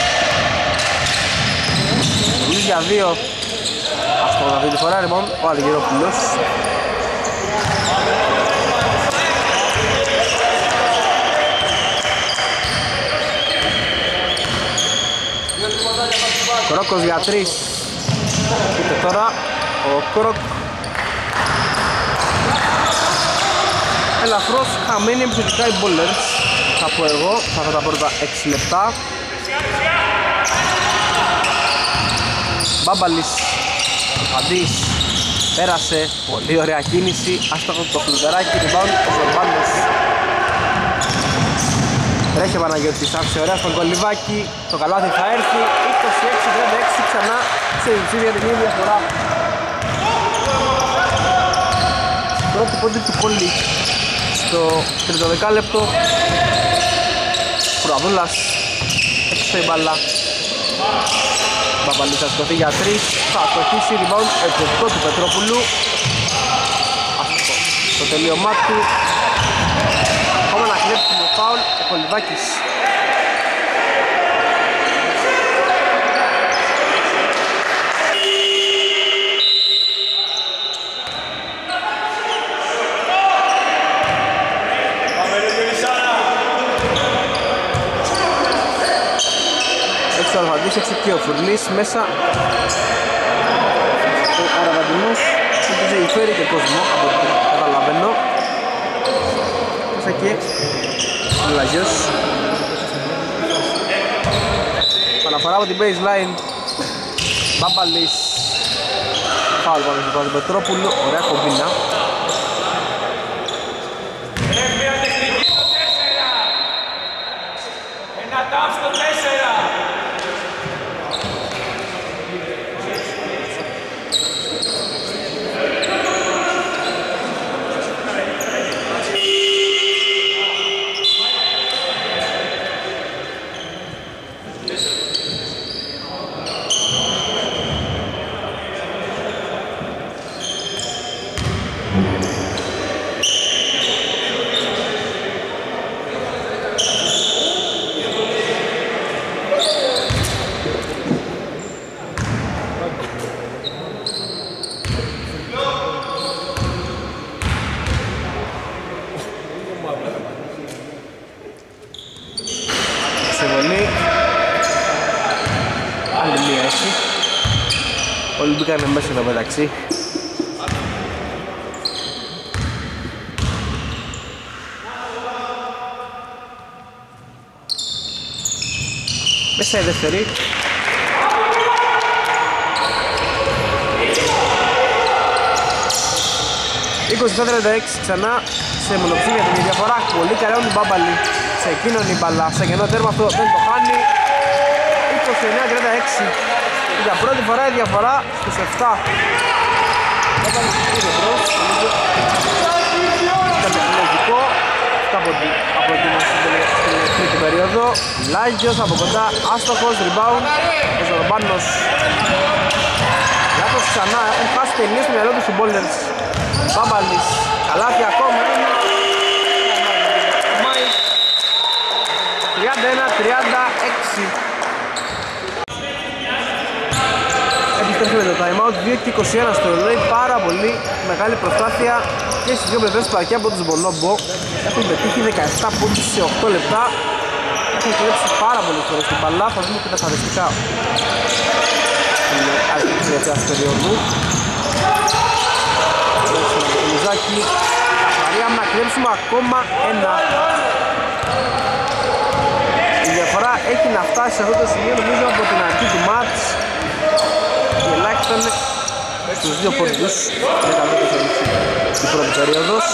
Λύς για δύο, αυτό να δει τη φορά λοιπόν, ο Αγγεόπουλος. Κρόκος για τρεις. Είτε τώρα ο Κρόκ. Ελαφρώς χαμένοι επιθετικά οι bowlers. Θα πω εγώ, θα αυτά τα πρώτα έξι λεπτά. Μπάμπαλης, Αντής, πέρασε, πολύ ωραία κίνηση, άστοχο το φλουτεράκι, rebound ο Ζορμπάνος. Τρέχει ο Παναγιώτης, άφησε ωραία στον κολυβάκι, το καλάθι θα έρθει, είκοσι έξι τριάντα έξι ξανά σε υψηλή την ίδια διαφορά. Πρώτη πόντη του Πόλη στο τρίτο δεκάλεπτο. Φρουαδούλας, έξω η μπάλα. Μπαμπαλής θα σκοθεί για τρεις, θα αστοχίσει, rebound, επιθετικό του Πετρόπουλου. Άστοχο το τελείωμά του. Ακόμα να κλέψει με φάουλ ο Κολυβάκης. Έξω ο Αλφαντής, έξω και ο Φουρλής μέσα. Ο Αραβαντινός θα φέρει και κόσμο από ό,τι καταλαβαίνω. Μέσα και ο Λαγιός. Αναφορά από την baseline. Μπάμπαλης. Φάουλ πάνω στον Πετρόπουλο, ωραία κομπίνα. Όλοι μπήκανε μέσα εδώ μεταξύ. Μέσα η δεύτερη. είκοσι τριάντα έξι ξανά σε μονοψήφια την διαφορά. Πολύ καλά την Μπάμπαλη. Σε εκείνον η μπαλά. Σε κενό τέρμα αυτό δεν το χάνει. είκοσι εννέα τριάντα έξι. Για πρώτη φορά η διαφορά στους επτά. Ήταν λογικό. Από την τρίτη περίοδο. Λάγιος από κοντά, άστοχος, rebound. Ο Ζορμπάνος. Λάθος ξανά, έχουν χάσει τελείως το μυαλό τους οι bowlers. Μπάμπαλης, καλάθι ακόμα. τριάντα ένα τριάντα έξι. Επιστρέφουμε το time out, δύο και είκοσι ένα στο ρολόι, πάρα πολύ μεγάλη προσπάθεια και στις δύο πλευρές του παρκέ από τους Μπολόμπο. Έχουν πετύχει δεκαεπτά πόντους σε οκτώ λεπτά. Έχουν κλέψει πάρα πολλές φορές την μπαλά, θα δούμε και τα στατιστικά στην αρχή της τελευταίας περίοδου. Το Λουζάκι, καθαρία να κλέψουμε ακόμα ένα. Η διαφορά έχει να φτάσει σε αυτό το σημείο νομίζω από την αρχή του μάτς. Και ελάχιστα είναι στους δύο πόντους. Δεν καλό το θέλησει η πρώτη περίοδος.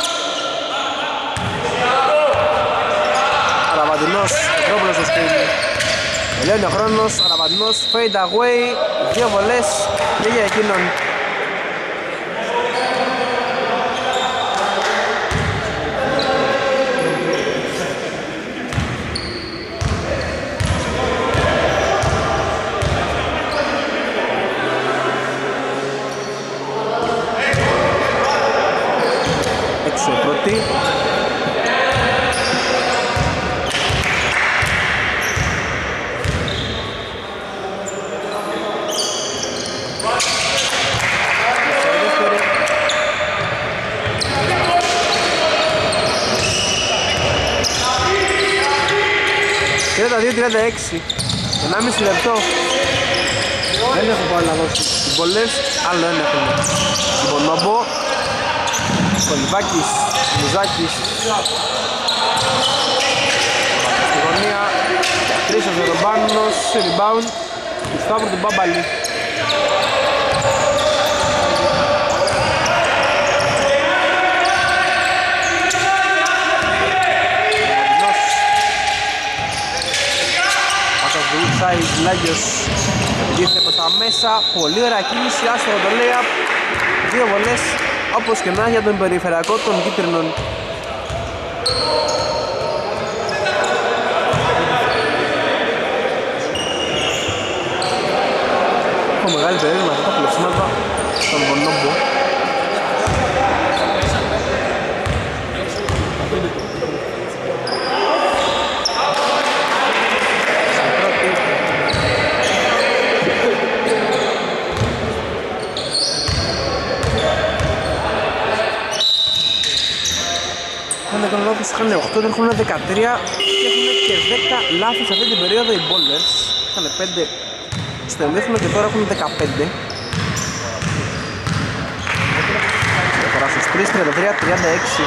Αραβαντινός, Πετρόπουλος στο σπίτι. Τελειώνει ο χρόνος, Αραβαντινός, fade away, δύο βολές και για εκείνον. Έξω η πρώτη. τριάντα δύο τριάντα έξι, ενάμιση λεπτό. Δεν έχω πάλι να δώσει οι μπολές, άλλο ένα έχουν. Μπονόμπο, Κολυβάκης, Μουζάκης. Στη γωνία, τρεις ο Ζεροπάνος, σε rebound του Σταύρου του Μπάμπαλη. Side, Λάγιος γύρεται προς τα μέσα, πολύ ωραία κίνηση, άστρο το layup, δύο βολές όπως και να για τον περιφερειακό των κίτρινων. Έχω μεγάλη περίοδο με τα πλευσίματα στον Μπονόμπο. Είχαν οκτώ, δεν έχουν δεκατρία και έχουν και δέκα λάθη σε αυτή την περίοδο οι Boulders. Είχαν πέντε στο ενδείχνο και τώρα έχουν δεκαπέντε. Διαφορά στους τρεις, τριάντα τρία τριάντα έξι.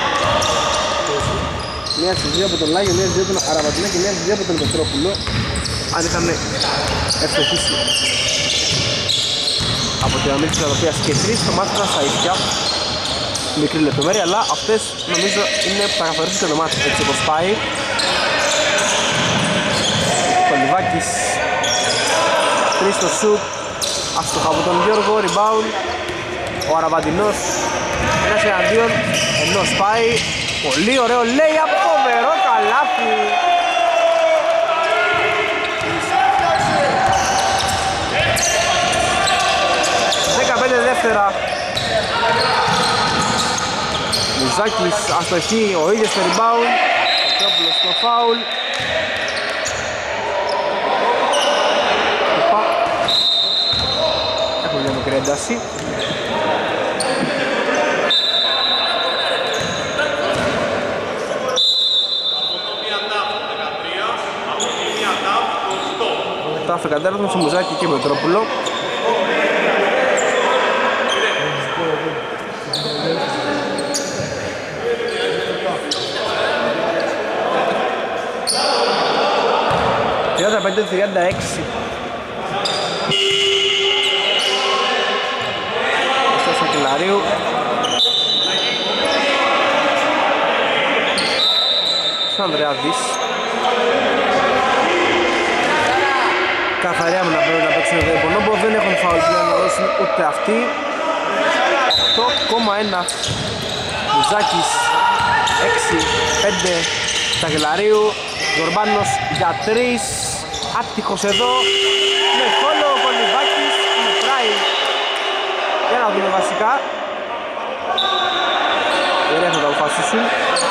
Μία στις δύο από τον Λάγιο, μία στις δύο από τον Αραβατινά και μία στις δύο από τον Πετρόπουλο. Αν είχαν ευτυχήσει από την αμήνη της Ευρωπαίας και τρεις το μάτι ήταν στα ίδια. Μικρή λεπτομέρεια, αλλά αυτές νομίζω είναι που θα καθορίσουν και το μάτι έτσι όπως πάει. Κολυβάκης, τρεις στο σουτ, άστοχα από τον Γιώργο, rebound. Ο Αραβαντινός, ένας εναντίον, ενώ σπάει. Πολύ ωραίο λέει από φοβερό καλάθι. δεκαπέντε δεύτερα. Μουζάκης αστοχή, ο ίδιος στο rebound. Ο Τρόπουλος στο φάουλ. Έχουμε μια μικρή ένταση. Τα αφρικαντέρας με Μουζάκη και με Τρόπουλο. τριάντα πέντε τριάντα έξι. Στο Σακελαρίου. Στον Ανδρεάδης. Καθαρή άμυνα πρέπει να παίξουν εδώ οι Μπονόμπο. Δεν έχουν φάουλ πλέον να δώσουν ούτε αυτοί. οκτώ κόμμα ένα. Μουζάκης έξι πέντε. Σακελαρίου. Ζορμπάνος για τρεις. Άτυχος εδώ. Με φόλο ο Κολυβάκης. Μετράει. Για να δούμε βασικά. Ωραία θα τα αποφασίσουν.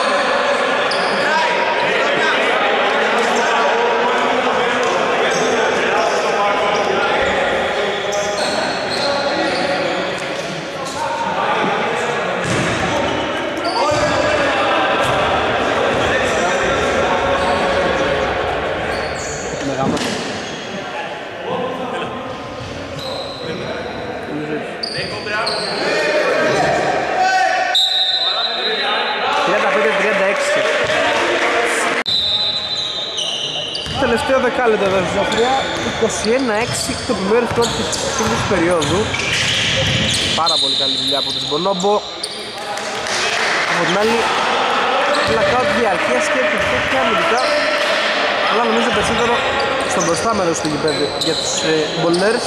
Τελευταίο δεκάλεπτο εδώ στη Ζωφρία, είκοσι ένα έξι το επιμέρους του της πρώτης περίοδου. Πάρα πολύ καλή δουλειά από τους Μπονόμπο. Από την άλλη, πλακάω τη διαρκείας και επιθέτει αμυντικά, αλλά νομίζω περισσότερο στον μπροστά μέρος του γηπέδου για τους Boulders.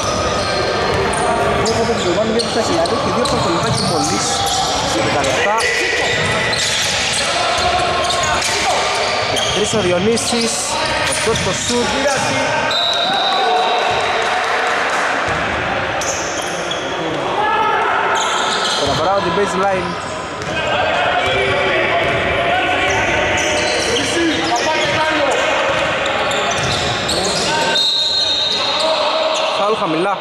Έχω από τον Γιωβάνη για τους Σακελαρίου και δύο από τον Κολυβάκη μόλις δέκα λεπτά. Για τρεις ο Διονύσης. Το σουτ. Παραπαράω την baseline. Φάουλ χαμηλά.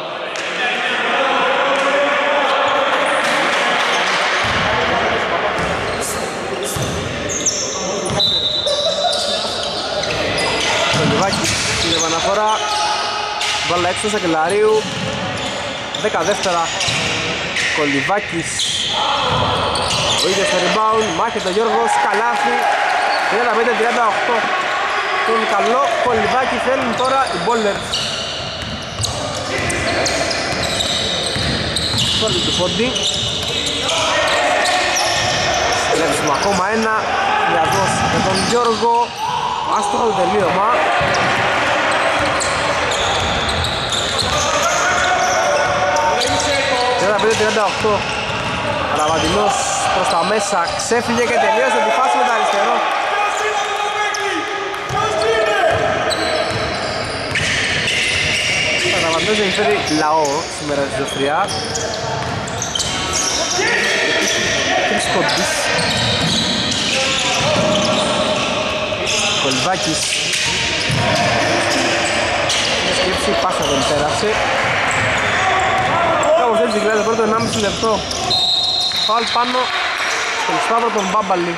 Κολυβάκης στην επαναφορά. Βάλα έξω Σακελαρίου. Δέκα δεύτερα. Κολυβάκης. Ο ίδιος στο rebound. Μάχεται ο Γιώργος. Καλάθι. τριάντα πέντε τριάντα οκτώ. Τον καλό Κολυβάκη θέλουν τώρα οι Boulders. Φόντι του Φόντι. Στρέψουμε ακόμα ένα. Διαδός για τον Γιώργο. Άστοχο το τελείωμα. τριάντα πέντε τριάντα οκτώ. Ραβαντινός προς τα μέσα. Ξέφυγε και τελείωσε τη φάση με το αριστερό. Ο Ραβαντινός έχει φέρει λαό σήμερα στη Ζωφριά. Τρεις κοντής. Κολυβάκης. Σκέψη, πάσα δεν πέρασε. Κάπως έτσι κλείνει το πρώτο ενάμιση λεπτό. Φάουλ πάνω στον Σταύρο τον Μπάμπαλη.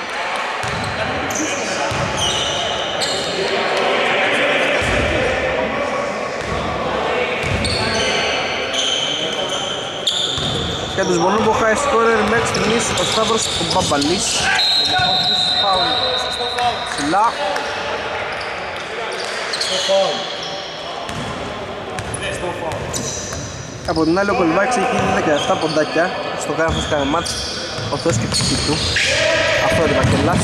Για τους Μπονούμπο high scorer μέχρι στιγμής ο Σταύρος του Μπαμπαλής. Φάουλ ψηλά. Από την άλλη ο Κολυβάκης έχει δεκαεπτά ποντάκια. Στο κάνει αυτός κάνει μάτς ο Θεός και ψυχή του. Αυτό είναι ο Μακελάς.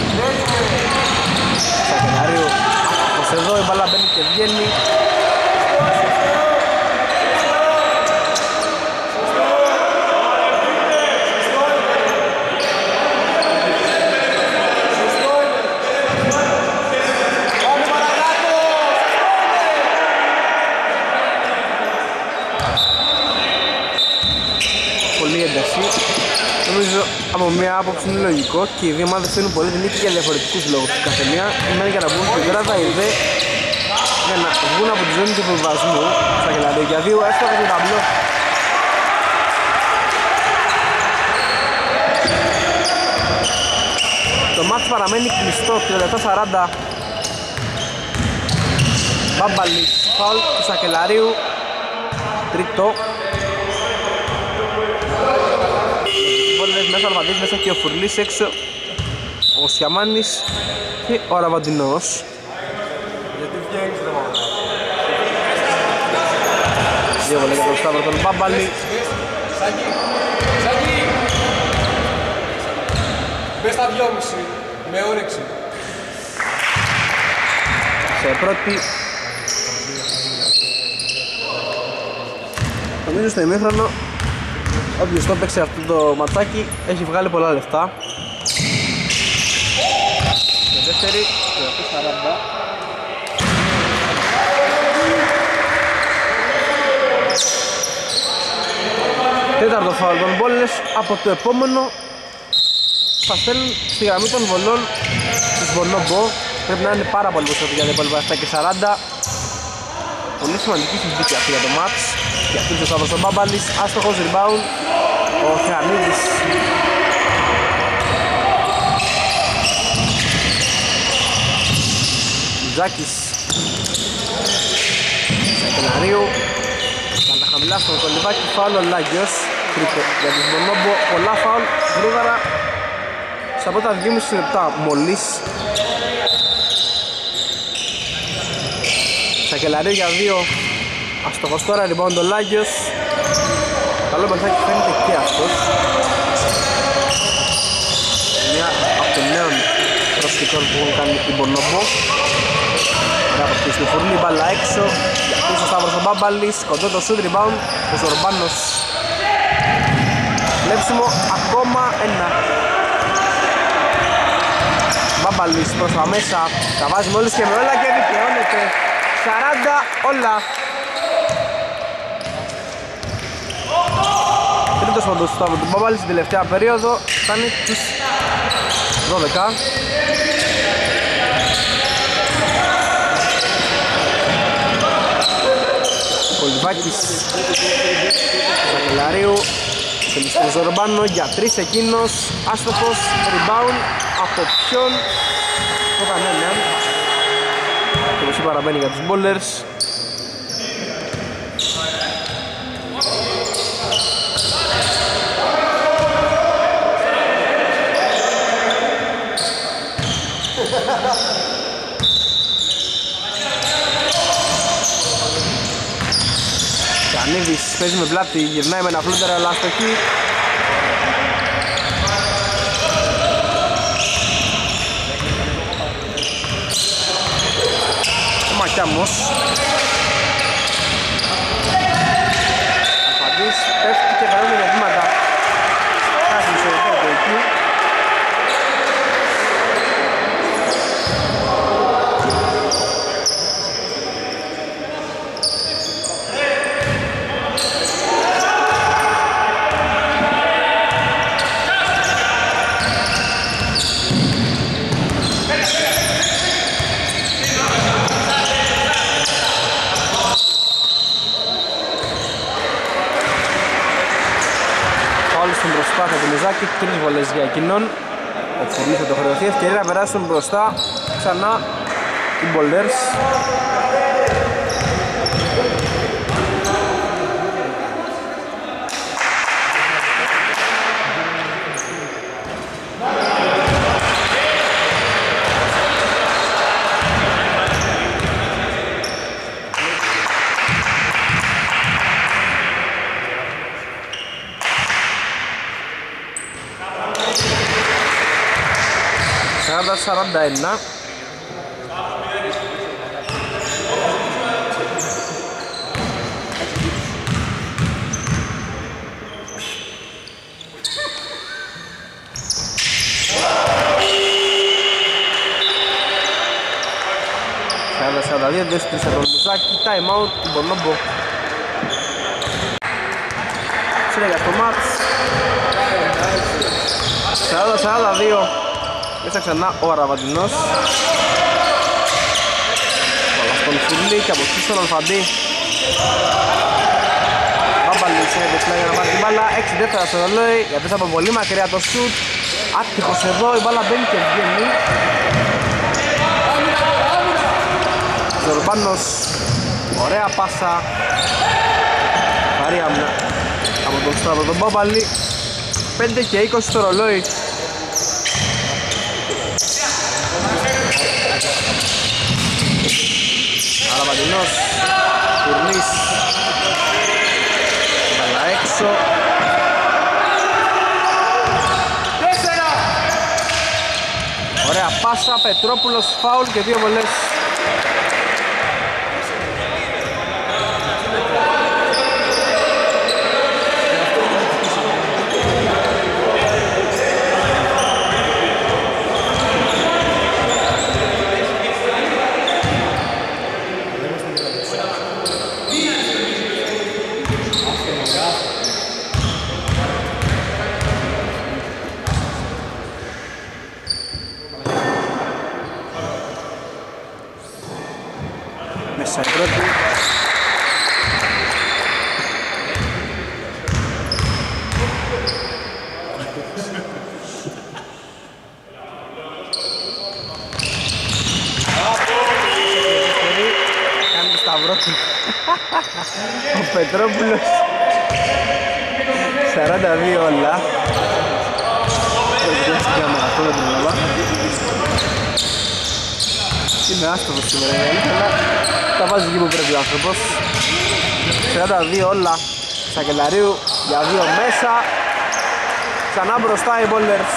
Σακελαρίου ως εδώ η μπάλα μπαίνει και βγαίνει. Νομίζω από μια άποψη είναι λογικό και οι δύο ομάδες θέλουν πολύ την νίκη για διαφορετικούς λόγους. Η καθεμία είναι για να βγουν στην γράδα, οι δε για να βγουν από τη ζώνη του προβασμού. Στα Γελαδίου για δύο εύστοχα στο ταμπλό. Το μάτς παραμένει κλειστό, τριάντα επτά σαράντα. Μπάμπαλης, φάουλ του Σακελαρίου. Τρίτο. Μέσα ο Αρβαντής, μέσα και ο Φουρλής, έξω ο Σιαμάνης και ο Αραβαντινός. Γιατί βγαίνεις ρε μάνα. Δύο βολές για τον Σταύρο τον Μπάμπαλη. Σάκη, Σάκη. Πες τα δυόμιση, με όρεξη. Σε πρώτη. Νομίζω στο ημίχρονο όποιος το παίξει αυτό το ματσάκι έχει βγάλει πολλά λεφτά. Και δεύτερη, τριάντα σαράντα. Τέταρτο φάουλ των Boulders. Από το επόμενο θα στέλνουν στη γραμμή των βολών τους Bonobo. Πρέπει να είναι πάρα πολύ περισσότερο για τα υπόλοιπα επτά και σαράντα. Πολύ σημαντική συζήτηση αυτή για το μάτς. Και αυτή ο Σταύρος ο Μπάμπαλης, άστοχος rebound ο Θεανίδης. Ζάκης Σακελαρίου. Πάντα χαμηλά στον Κολυβάκη, φάουλ ο Λάγκιος. Τρίτο για τους Bonobo, πολλά φάουλ γρήγορα στα πρώτα δυόμιση λεπτά μόλις. Σακελαρίου για δύο. Αστοχος τώρα, rebound ο Λάγκιος. Καλό μπαλσάκι φαίνεται και αυτός. Μια από των νέων προσθήκων που έχουν κάνει οι Bonobo. Ωραία από τη Φουρλή, μπάλα έξω. Πίσω ο Σταύρος ο Μπάμπαλης, κοντό το shoot, rebound ο Ζορμπάνος. Βλέψιμο ακόμα ένα. Μπάμπαλης προς τα μέσα, τα βάζει μόλις και με όλα και δικαιώνεται. σαράντα όλα. Τρίτος πόντος του Σταύρου του Μπάμπαλη στην τελευταία περίοδο, φτάνει τους δώδεκα. Κολυβάκης Σακελαρίου, θέλει στον Ζορμπάνο για τρεις εκείνος, άστοχος, rebound από ποιον? Το κανέναν. Και όπως είπα παραμένει για τους Boulders. Κανίδης παίζει με πλάτη, γυρνάει με ένα φλούτερ αλλά αστοχή. Ο Μακιάμος. Αλφαντής πέφτει και παίρνει για βήματα. Χάσει μισοδοχή από εκεί. Προσπάθεια του Μιζάκη, τρεις βολές για εκείνον. Ο Φουρνής θα το χρεωθεί, ευκαιρία να περάσουν μπροστά ξανά οι Boulders. σαράντα ένα. σαράντα δύο, δες τρεις από τον Μπουζάκη, time out του Μπονόμπο. Συνέχεια στο μάτς. σαράντα σαράντα δύο. Μέσα ξανά ο Αραβαντινός. Βάλα στον Φουρλή και από εκεί στον Αλφαντή. Μπάμπαλης είναι πλέον για να πάρει την μπάλα. έξι δεύτερα στο ρολόι, γιατί από πολύ μακριά το σουτ. Άτυχος εδώ, η μπάλα μπαίνει και βγαίνει. Ζορμπάνος, ωραία πάσα. Χαρία από τον Στράβο τον Μπάμπαλη. πέντε και είκοσι στο ρολόι. Αραβαντινός, Φουρνής, μπάλα έξω. Ωραία πάσα, Πετρόπουλος, φάουλ και δύο βολές. Μέσα η πρώτη. Κάνει το σταυρό του. Ο Πετρόπουλος. σαράντα δύο όλα. Είναι άστοχος σήμερα, αλλά τα βάζει εκεί που πρέπει ο άνθρωπος. σαράντα δύο όλα. Σακελαρίου για δύο μέσα. Ξανά μπροστά οι Boulders.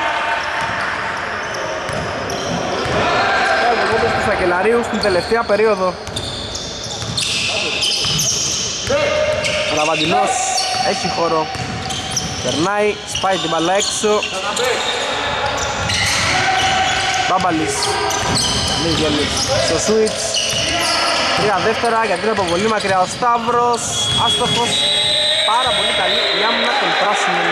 Έχουμε του Σακελαρίου στην τελευταία περίοδο. Ραβαντινός έχει χώρο. Περνάει, σπάει την μπάλα έξω. Μπάμπαλης. Μίγελης στο switch. Τρία δεύτερα γιατί είναι από πολύ μακριά ο Σταύρος. Άστοχος. Πάρα πολύ καλή η άμυνα των πράσινων.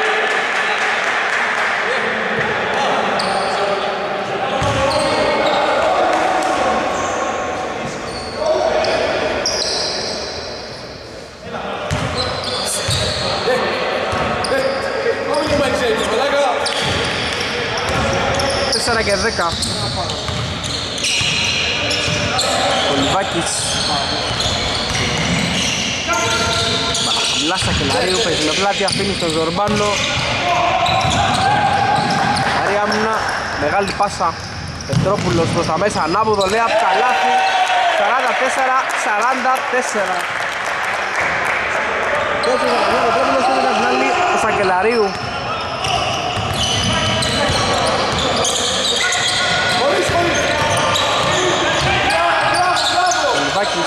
τέσσερα και δέκα. Κολυβάκης. Χαμηλά Σακελαρίου, παίζει με πλάτη, αφήνει στον Ζορμπάνο. Χαρή άμυνα, μεγάλη πάσα. Πετρόπουλος προς τα μέσα, ανάποδο λέει από καλάθι. σαράντα τέσσερα σαράντα τέσσερα. έτσι ο Πετρόπουλος, και μετά την άλλη ο Σακελαρίου. Ο Λιβάκης.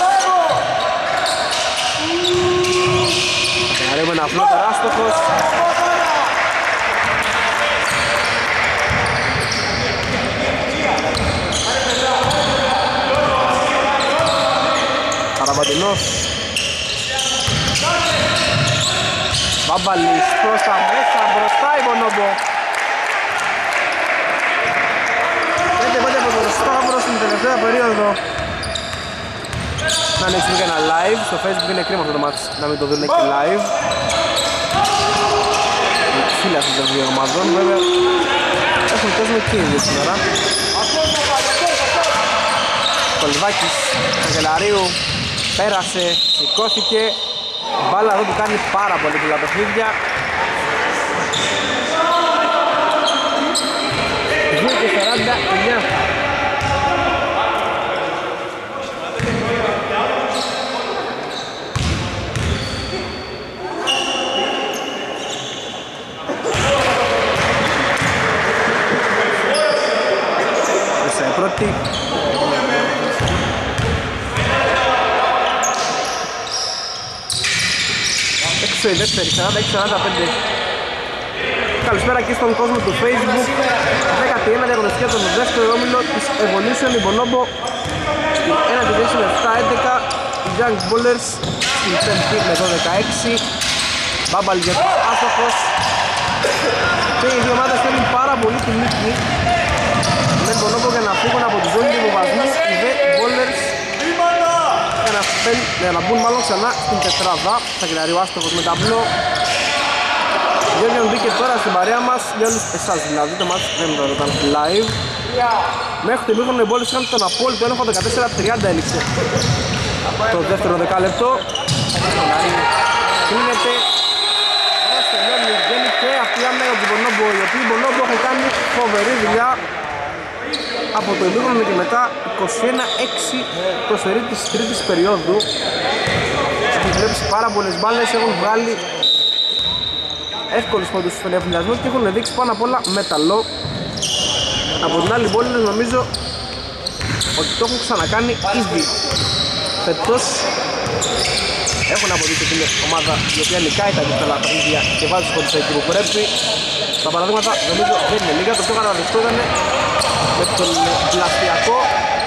Σακελαρίου με ένα απλό τεράστοχος. Καραβαντινός. Βάμπαλης προς τα μέσα, μπροστά η Μπονόμπο. πέντε πέντε από το Σταύρο στην τελευταία περίοδο. Να ανοίξουμε και ένα live, στο Facebook είναι κρίμα αυτό το μάτς να μην το δουν και live. Φίλοι αυτών των δύο ομάδων, βέβαια έχουν κόσμο κίνδυνο σήμερα. Κολυβάκης, Αγγελαρίου, πέρασε, σηκώθηκε. Μπάλα εδώ που κάνει πάρα πολύ πολλά παιχνίδια. δύο και σαράντα εννιά. Μέσα η πρώτη. Έξω η δεύτερη, σαράντα έξι σαράντα πέντε. Καλησπέρα και στον κόσμο του Facebook. δέκατη ένατη αγωνιστική των δεύτερο όμιλο της Evolution, η Bonobo στην ένα division επτά έντεκα, οι Young Ballers στην πέμπτη με δώδεκα έξι. Μπάμπαλ για τους άστοχος. Και οι δύο ομάδες θέλουν πάρα πολύ τη νίκη με Bonobo για να φύγουν από τη ζώνη του υποβασμού. Οι δε Ballers για να, για να μπουν μάλλον ξανά στην τετράδα. Σακελαρίου άστοχος με ταμπλό. Γιώργιον μπήκε τώρα στην παρέα μας, για όλους εσάς δηλαδή, το μάτς δεν ήταν live. Μέχρι το ημίχρονο οι Ballers είχαν τον απόλυτο έλεγχο, δεκατέσσερα τριάντα έληξε το δεύτερο δεκάλεπτο. Κλείνεται, τώρα στελνώνει, βγαίνει και αυτή η άμυνα του Bonobo, οι οποίοι Bonobo έχουν κάνει φοβερή δουλειά από το ημίχρονο και μετά. Είκοσι ένα έξι προσφερεί της τρίτης περίοδου. Και βλέπεις πάρα πολλές μπάλες έχουν βγάλει εύκολους πόντους στους φαινεφυλιασμούς και έχουν δείξει πάνω απ' όλα μεταλλό. Από την άλλη Ballers νομίζω ότι το έχουν ξανακάνει ήδη φετός. Έχουν αποδείξει την ομάδα η οποία νικάει τα δύσκολα παιχνίδια και βάζει τους πόντους εκεί που πρέπει. Τα παραδείγματα νομίζω δεν είναι λίγα, το πιο καταδεικτό ήταν με τον Πλαστιακό.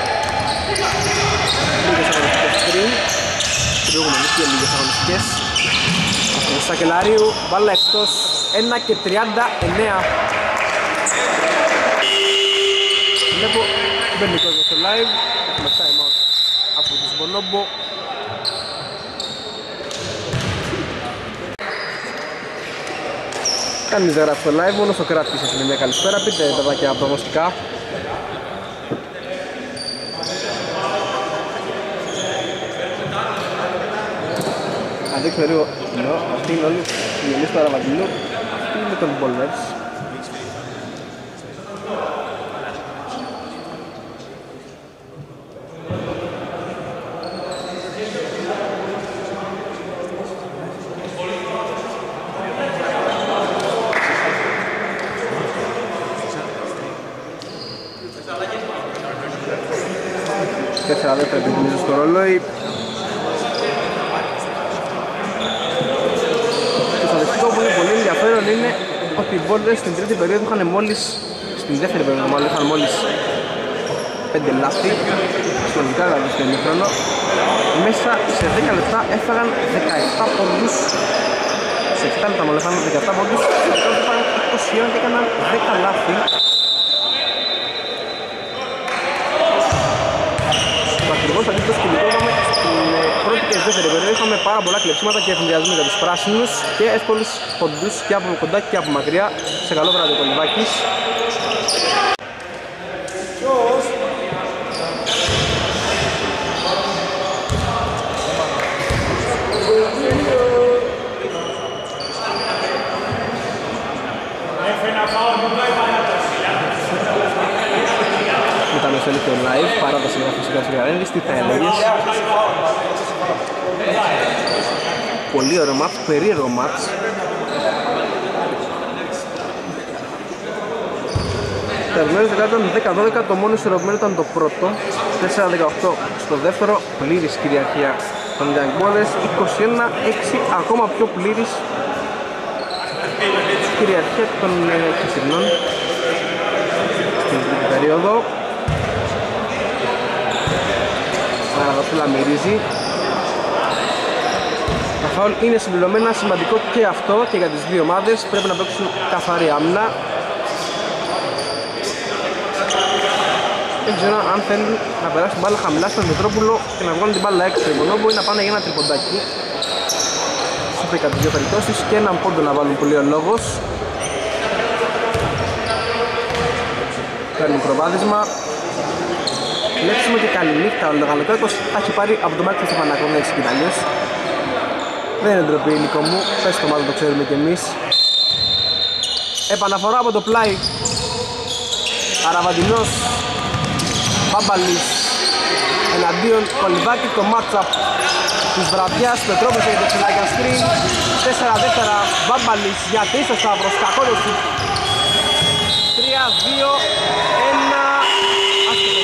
Λίγες αγωνιστικές πριν, την προηγούμενη και λίγες αγωνιστικές. Σακελαρίου, μπάλα εκτός, ένα και τριάντα εννέα. Βλέπω μπαίνει κόσμο στο live, έχουμε time out από τους Bonobo. Κανείς δεν γράφει στο live, μόνο στο κράτη σας είναι μια καλησπέρα, πείτε παιδάκια προγνωστικά. Να δείξουμε λίγο, no, αυτή είναι όλοι οι γενείς του Αραβαντινού, αυτή είναι των Ballers. Τέσσερα δεύτερα επιθυμίζω στο ρολόι. Το που είναι πολύ ενδιαφέρον είναι ότι οι Ballers στην τρίτη περίοδο είχαν μόλις, στην δεύτερη περίοδο μάλλον είχαν μόλις πέντε λάθη, συνολικά δηλαδή στο ημίχρονο. Μέσα σε δέκα λεπτά έφαγαν δεκαεπτά πόντους, σε επτά λεπτά μόλις έφαγαν δεκαεπτά πόντους, σε επτά λεπτά έφαγαν είκοσι ένα και έκαναν δέκα λάθη. Το ακριβώς αντίθετο σκηνικό είδαμε στην πρώτη και δεύτερη περίοδο. Είχαμε πάρα πολλά κλεψίματα και ευνηδιασμοί για τους πράσινους και εύκολους ποντούς και από κοντά και από μακριά. Σε καλό βράδυ ο Κολυβάκης. Ήταν στο ελίκτο live, παράδοση για φυσικά της Γαρένδης, τι θα έλεγες? πολύ ωραίο μάτς, περίεργο μάτς. Περμένες δεκαετία ήταν δέκα δώδεκα, το μόνο ισορροπημένο ήταν το πρώτο. τέσσερα δεκαοκτώ στο δεύτερο, πλήρης κυριαρχία των Young Boys. είκοσι ένα έξι, ακόμα πιο πλήρης κυριαρχία των Κυσρινών στην τρίτη περίοδο. Αναδοσούλα μυρίζει. Τα φάουλ είναι συμπληρωμένα, σημαντικό και αυτό και για τις δύο ομάδες. Πρέπει να παίξουν καθαρή άμυνα. Δεν ξέρω αν θέλουν να περάσουν την μπάλα χαμηλά στον Μητρόπουλο και να βγάλουν την μπάλα έξω. Οι Μονόμπο ή να πάνε για ένα τριποντάκι. Σε κατά τις δύο περιπτώσεις και έναν πόντο να βάλουν, πολύ ο λόγος. Παίρνουν προβάδισμα. Λέξουμε και καληνύχτα, ο Λογαλοκάκος θα έχει πάρει από τον Μάκη Στεφανακόν, έτσι και αλλιώς. Δεν είναι ντροπή υλικό μου, πες το μάλλον το ξέρουμε κι εμείς. Επαναφορά από το πλάι. Αραβαντινός Μπάμπαλης εναντίον Κολυβάκη, το match-up της βραδιάς. Πετρόπουλος για το ψηλάκια σκριν. Τέσσερα δεύτερα, Μπάμπαλης για τρεις ο Σταύρος, κακόλος του. Τρία, δύο, ένα, άσχετος.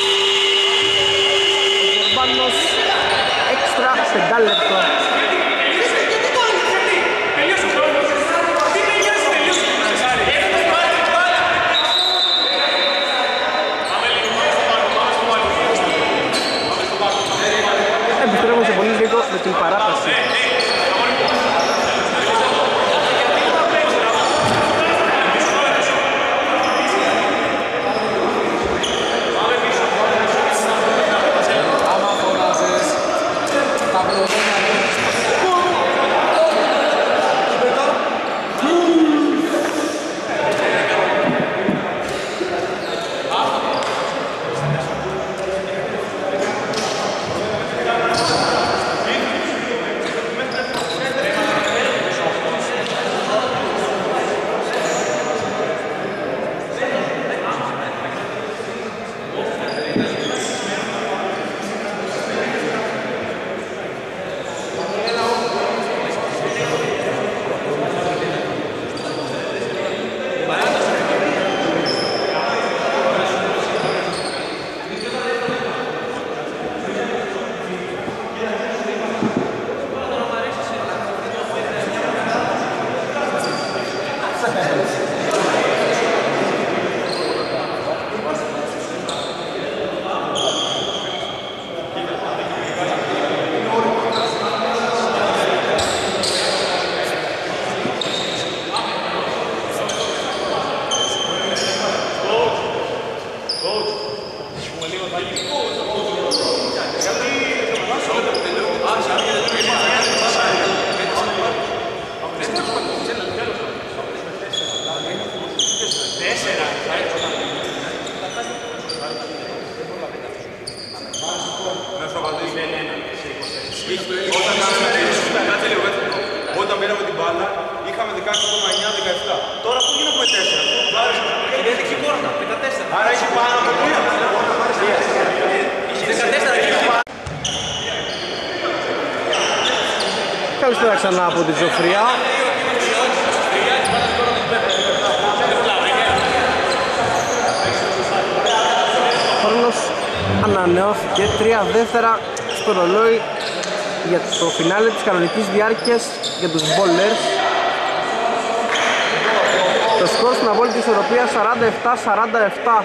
Ο Γερμπάνος, έξτρα πεντάλεπτο. Επιστρέφουμε σε πολύ λίγο με την παράταση. Όταν πήραμε την μπάλα, είχαμε δεκαέξι κόμμα εννιά δεκαεπτά. Τώρα που γίναμε με τέσσερα. Είναι δική κόρνα, δεκατέσσερα. Άρα έχει πάνω από τρία. δεκατέσσερα και έχει πάνω. Καλησπέρα ξανά από τη Ζωφριά. Χρόνος ανανεώθηκε, τρία δεύτερα στο ρολόι για το φινάλε της κανονικής διάρκειας για τους bowlers. Το σκορ στην απόλυτη ισορροπία σαράντα επτά σαράντα επτά.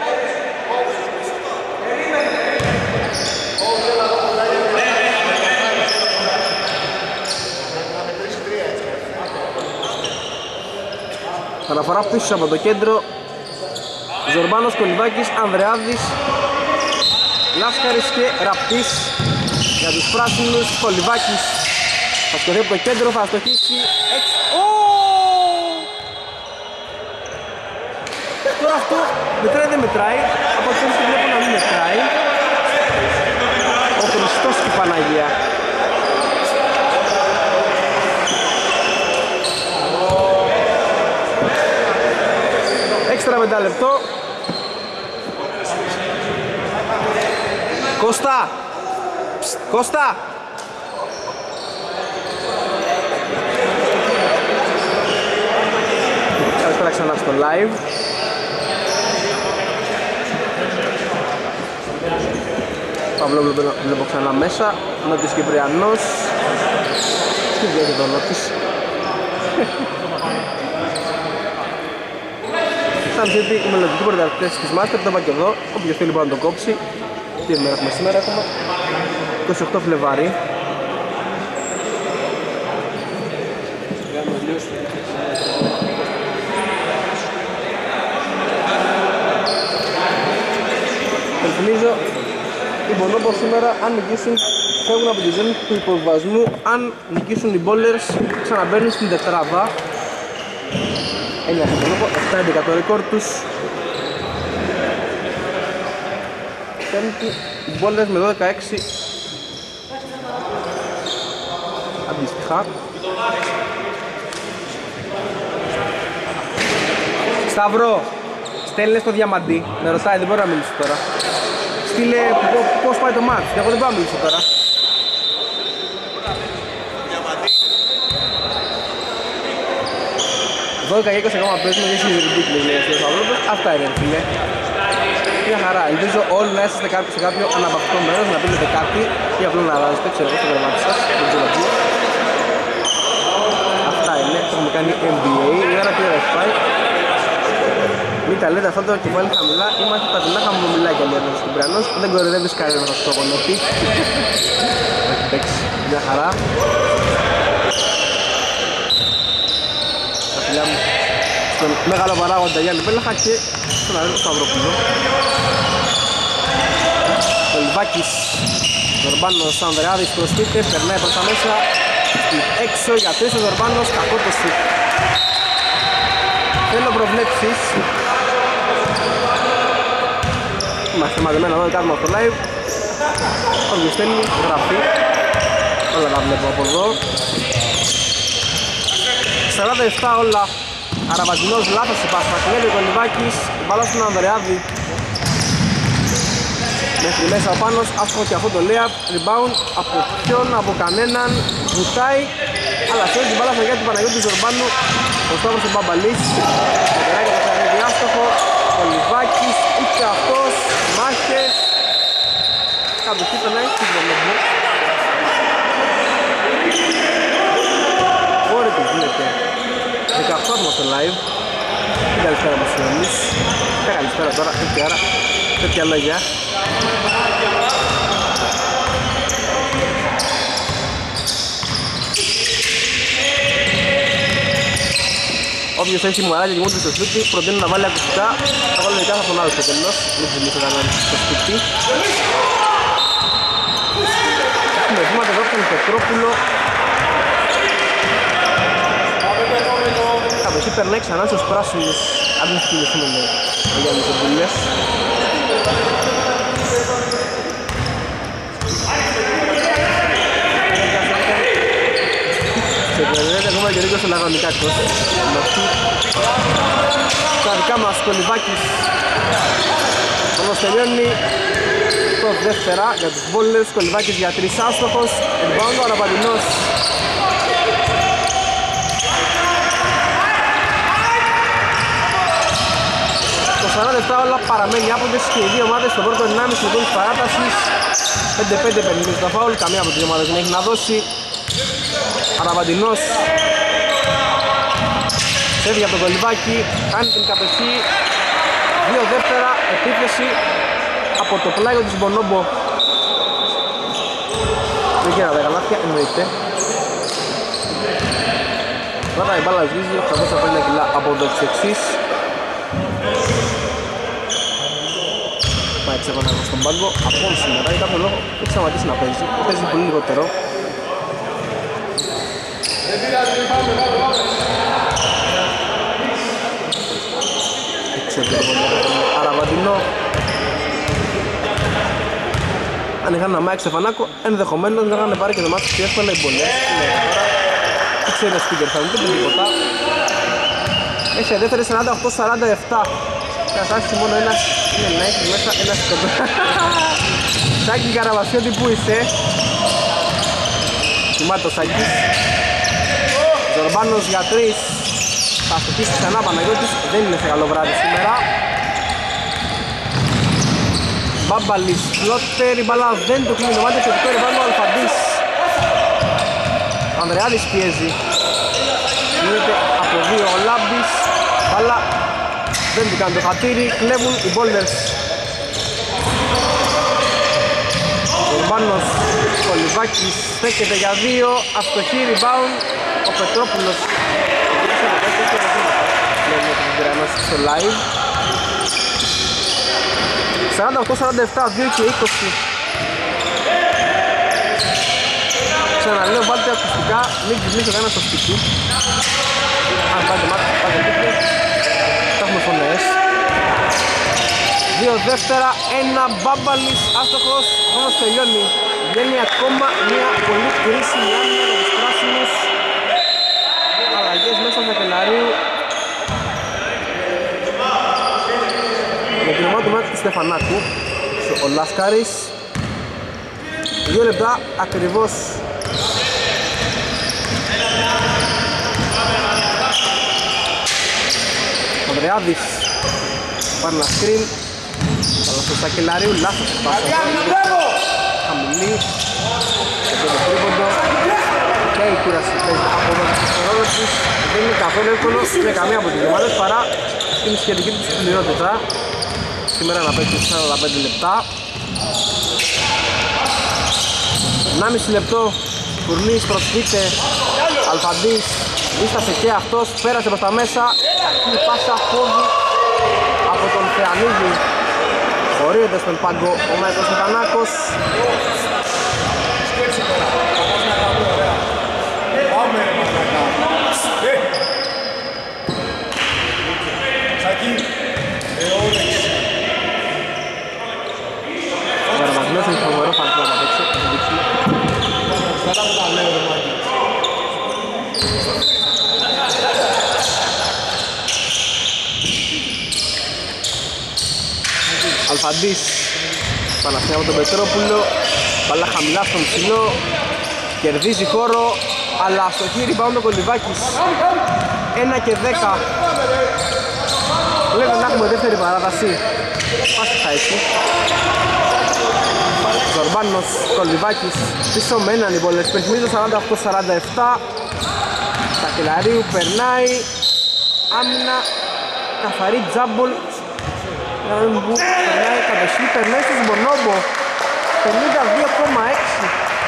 Αναφορά πίσω από το κέντρο. Ζορμπάνος, Κολυβάκης, Ανδρεάδης, Λάσκαρης και Ραπτής. Για τους πράσινους, Κολυβάκης θα σκοθεί από το κέντρο, θα αστοχίσει έξι. Τώρα αυτό μετράει δεν μετράει, από το τέλος βλέπω να μην μετράει. Ο Χριστός και η Παναγία. Έξτρα πέντε λεπτό. Κώστα! Κώστα! Καλησπέρα ξανά στο live. Παυλόγλου βλέπω ξανά μέσα. Νότης Κυπριανός. Τι βγαίνει εδώ Νότης. Σαν ζήτη οι μελλοντικοί πρωταθλητές της Master, το είπα και εδώ. Όποιος θέλει μπορεί να το κόψει. Τι ημέρα έχουμε σήμερα, έχουμε είκοσι οκτώ Φλεβάρι. Ελπίζω οι Μπονόμπο σήμερα αν νικήσουν φεύγουν από τη ζώνη του υποβασμού. Αν νικήσουν οι Bowlers ξαναμπαίνουν στην τετράδα. εννιά στο Μπονόμπο, επτά έντεκα το ρεκόρ τους. Πέμπτη οι Bowlers με δώδεκα έξι αντίστοιχα. Σταύρο, στέλνε στο Διαμαντή, με ρωτάει, δεν μπορώ να μιλήσω τώρα. Στείλε πώς πάει το μάτς, εγώ δεν μπορώ να μιλήσω τώρα. δώδεκα και είκοσι ακόμα παίζουμε, δεν είναι ridículous λέει ο Σταυρόπουλος. Αυτά είναι φίλε. Μια χαρά, ελπίζω όλοι να είστε σε κάποιο αναπαυτικό μέρος, να πίνετε κάτι ή απλώς να αλλάζετε, ξέρω εγώ, στο γραμμάτι σας, δεν ξέρω τι. Αυτά είναι, έχουμε κάνει N B A, η ώρα τι ώρα έχει πάει. Μην τα λέτε αυτό το κεφάλι χαμηλά, είμαστε τα δεινά χαμομιλάκια λέει ο Κυπριανός, δεν κορυδεύεις κανένα με αυτό το κονότι. Εντάξει, μια χαρά. Τα φιλιά μου στον μεγάλο παράγοντα Γιάννη Πέλαχα και στον Αρέλο Σταυρόπουλο. Ο Λιβάκης, Ζορμπάνος Ανδρεάδης στο σπίτι, περνάει προς τα μέσα, έξω για τρεις ο Ζορμπάνος, κακό το σουτ. Θέλω προβλέψεις. Είμαστε μαζεμένα εδώ, κάνουμε αυτό live. Όποιος θέλει, γράφει. Όλα τα βλέπω από εδώ. σαράντα επτά όλα. Αραβατινός λάθος η πάσα. Κλέβει ο Κολυβάκης. Μπάλα στον Ανδρεάδη. Μέχρι μέσα ο Πάνος. Άσχο και αυτό το layup. Rebound από ποιον, από κανέναν. Βουτάει. Αλλά θέλει την μπάλα στα χέρια του Παναγιώτη Ζορμπάνου. Ο Σταύρος ο Μπαμπαλής. Μετεράει και το φέρνει άστοχο. Κολυβάκης. Ούτε αυτός. Μάχες. Κάτω εκεί τον έχει. Ωραία τι γίνεται. δεκαοκτώ άτομα στο live. Τι καλησπέρα μας εμείς. Τι καλησπέρα τώρα, τέτοια ώρα, τέτοια λόγια. Όποιος έχει μωράκια και κοιμούνται στο σπίτι, προτείνω να βάλει ακουστικά. Θα βάλω δικά θα τον άλλο στο τέλος. Μην θυμίσω κανέναν στο σπίτι. Έχουμε βήματα εδώ από τον Πετρόπουλο. Κάπου εσύ περνάει ξανά στους πράσινους. Αν δεν θυμηθούμε με ο Γιάννης ο Μπουλές. Ξεκρεδεύεται ακόμα και λίγο στο λαγωνικά εκτός. Τα δικά μας Κολυβάκης. Όμως τελειώνει το δεύτερα για τους Bowlers. Κολυβάκης για τρεις άστοχος. Rebound ο Αραπαντινός. Το σαράντα επτά όλα παραμένει άποντες και οι δύο ομάδες στο πρώτο ενάμιση λεπτό της παράτασης. πέντε πέντε πενήντα στα φάουλ, καμία από τις δύο ομάδες δεν έχει να δώσει. Αραπαντινός φεύγει από το Κολυβάκι, κάνει την κατοχή. Δύο δεύτερα, επίθεση από το πλάγιο της Μπονόμπο. Δεν γίνεται τα καλάθια, εννοείται. Τώρα η μπάλα σβήσει οκτακόσια πενήντα κιλά από το εξής. Πάει ξέχωνα στον πάγκο, από σήμερα για κάποιο λόγο έχει σταματήσει να παίζει, παίζει πολύ λιγότερο. Αραβαντινό. Αν είχαν ένα Μάικ Στεφανάκο, ενδεχομένως να είχαν πάρει και το μάτι πιο εύκολα οι Bowlers. Τι ξέρει ο speaker, θα μην πει τίποτα. Έχει δεύτερη σαράντα οκτώ σαράντα επτά. Και θα έχει μόνο ένας, είναι να έχει μέσα ένας κοντό. Σάκη Καραβασιώτη, πού είσαι? Κοιμάται ο Σάκης. Ζορμπάνος για τρεις. Θα αστοχίσει ξανά Παναγιώτης, δεν είναι σε καλό βράδυ σήμερα. Μπάμπαλης, φλότερη μπαλά, δεν του κλείνει το μάτι, θετικό ριμπάουντ ο Αλφαντής. Ανδρεάδης πιέζει, γίνεται από δύο ο Λάμπης, μπαλά δεν του κάνει το χατήρι, κλέβουν οι Boulders. Ο Ουρμπάνος, ο Λιβάκης στέκεται για δύο, αστοχή rebound, ο Πετρόπουλος. Λέμε τον Πυρανός στο live. σαράντα οκτώ σαράντα επτά, δύο και είκοσι. Ξαναλέω, βάλτε ακουστικά, μην ξυπνήσει ο κανένας στο σπίτι. Αν πάτε μάτι, πάτε πίτες, θα έχουμε φωνές. Δύο δεύτερα, ένα Μπάμπαλης, άστοχος, ο χρόνος τελειώνει. Βγαίνει ακόμα μια πολύ κρίσιμη άμυνα για τους πράσινους. Αλλαγές μέσα στο Κελαρίου. Για την ομάδα του Μάτι Στεφανάκου, ο Λάσκαρης. Δύο λεπτά ακριβώς. Ο Ανδρεάδης πάρει ένα σκριν. Αλλά στο Σακελαρίου, λάθος πάσα. Χαμηλή. Και το τρίποντο. Και η κούραση παίζει από εδώ στους ρόλους. Δεν είναι καθόλου εύκολο με καμία από τις ομάδες παρά την σχετική της σκληρότητα. Σήμερα να παίξει σαράντα πέντε λεπτά. ενάμιση λεπτό. Κουρνής προσθήκε. Αλφαντής δίστασε και αυτός. Πέρασε προς τα μέσα. Κακή πάσα φόβη από τον Θεανίδη. Χωρίεται στον πάγκο ο Μάικος Στεφανάκος. Γραμματινός έχει φοβερό φανικό να παίξει. Αλφαντής Παναθηνιά από τον Πετρόπουλο. Μπαλά χαμηλά στον ψηλό. Κερδίζει χώρο. Αλλά στο χείρι rebound ο Κολυβάκης. ένα και δέκα. Λέμε να έχουμε δεύτερη παράταση. Πάση θα έτσι. Ζορμπάνος, Κολυβάκης πίσω με έναν οι Boulders. Υπενθυμίζω σαράντα οκτώ σαράντα επτά. Σακελαρίου περνάει. Άμυνα. Καθαρή τζάμπολ. Που περνάει κατοχή, περνάει στους Μπονόμπο. πενήντα δύο κόμμα έξι.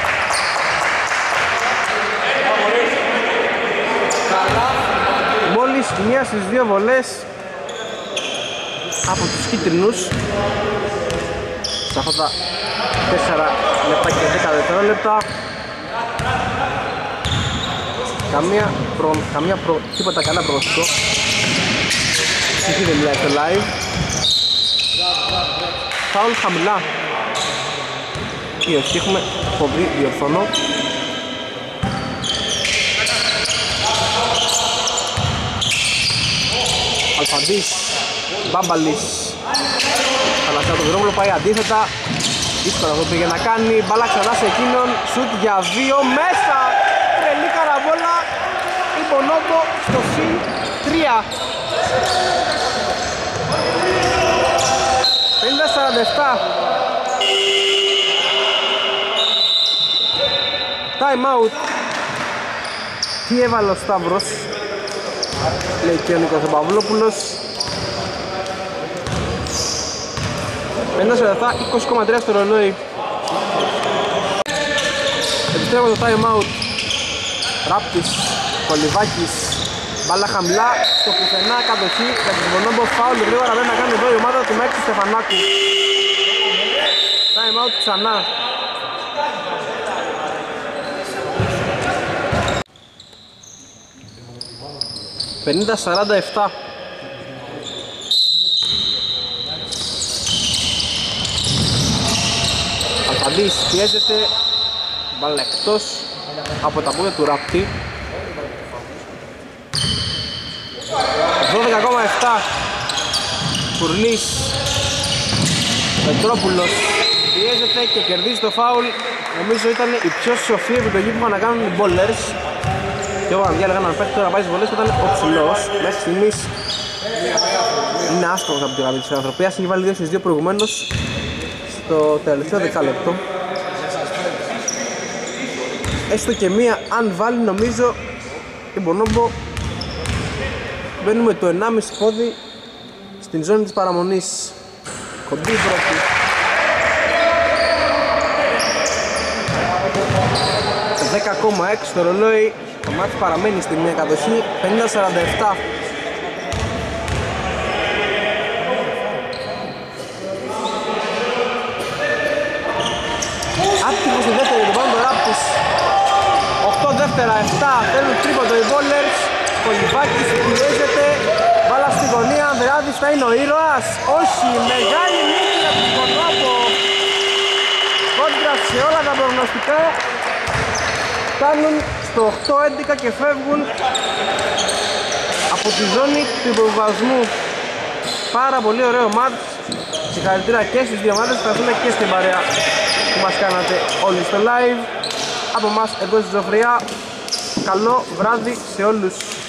Μόλις μία στις δύο βολές από τους κίτρινους σε αυτά τα τέσσερα λεπτά και δέκα δευτερόλεπτα. Καμία προ... καμία προ... τίποτα καλά πρόσωπο. Ψυχή δεν μιλάει στο live. Φάουλ χαμηλά. Και όχι, έχουμε φοβρή, διορθώνω. Αλφαντής, Μπάμπαλης. Αναστά το δρόμο, πάει αντίθετα. Δύσκολα αυτό πήγε να κάνει. Μπάλα ξανά σε εκείνον. Σουτ για δύο μέσα. Τρελή καραβόλα. Η Μπονόμπο στο συν τρία. πενήντα σαράντα επτά. Time out. Τι έβαλε ο Σταύρος, λέει και ο Νίκος Παυλόπουλος. πενήντα σαράντα επτά, είκοσι κόμμα τρία στο ρολόι. Επιστρέφω το time out. Ράπτης, Κολυβάκης. Μπάλα χαμηλά, στο πουθενά, κατοχή για τον Μπονόμπο. Φάουλ γρήγορα δεν να κάνει εδώ η ομάδα του Μάκη Στεφανάκου. Time out ξανά. πενήντα σαράντα επτά. Αλφαντής πιέζεται. Μπάλα εκτός από τα πόδια του Ράπτη. δώδεκα κόμμα επτά. Κουρνής, Πετρόπουλος πιέζεται και κερδίζει το φάουλ. Νομίζω ήταν η πιο σοφή επιλογή που είχαν να κάνουν οι Boulders. Και όταν διάλεγα έναν παίκτη τώρα να πάει στις βολές ήταν ο ψηλός. Μέχρι στιγμής είναι άστρος από τη γραμμή της Φιλανθρωπίας. Έχει βάλει δύο στις δύο προηγουμένως στο τελευταίο δεκάλεπτο. Έστω και μία, αν βάλει νομίζω την Μπονόμπο, μπαίνουμε το ενάμιση πόδι στην ζώνη της παραμονής. Κοντή πρώτη. δέκα κόμμα έξι στο ρολόι, το μάτι παραμένει στη μία κατοχή, πενήντα σαράντα επτά. Άτυπο στη δεύτερη του πάνω το Raptors. οκτώ δεύτερα, επτά, θέλουν τρίποντο οι Bowlers. Κολυμπάκης πιέζεται, μπάλα στη γωνία, Ανδρεάδης θα είναι ο ήρωας. Όχι, μεγάλη νίκη για τον Κονόπο. Κόντρα σε όλα τα προγνωστικά. Φτάνουν στο οκτώ έντεκα και φεύγουν από τη ζώνη του υποβιβασμού. Πάρα πολύ ωραίο μάτς. Συγχαρητήρια και στις δύο ομάδες, ευχαριστούμε και στην παρέα που μας κάνατε όλοι στο live. Από εμάς εδώ στη Ζωφριά, καλό βράδυ σε όλους.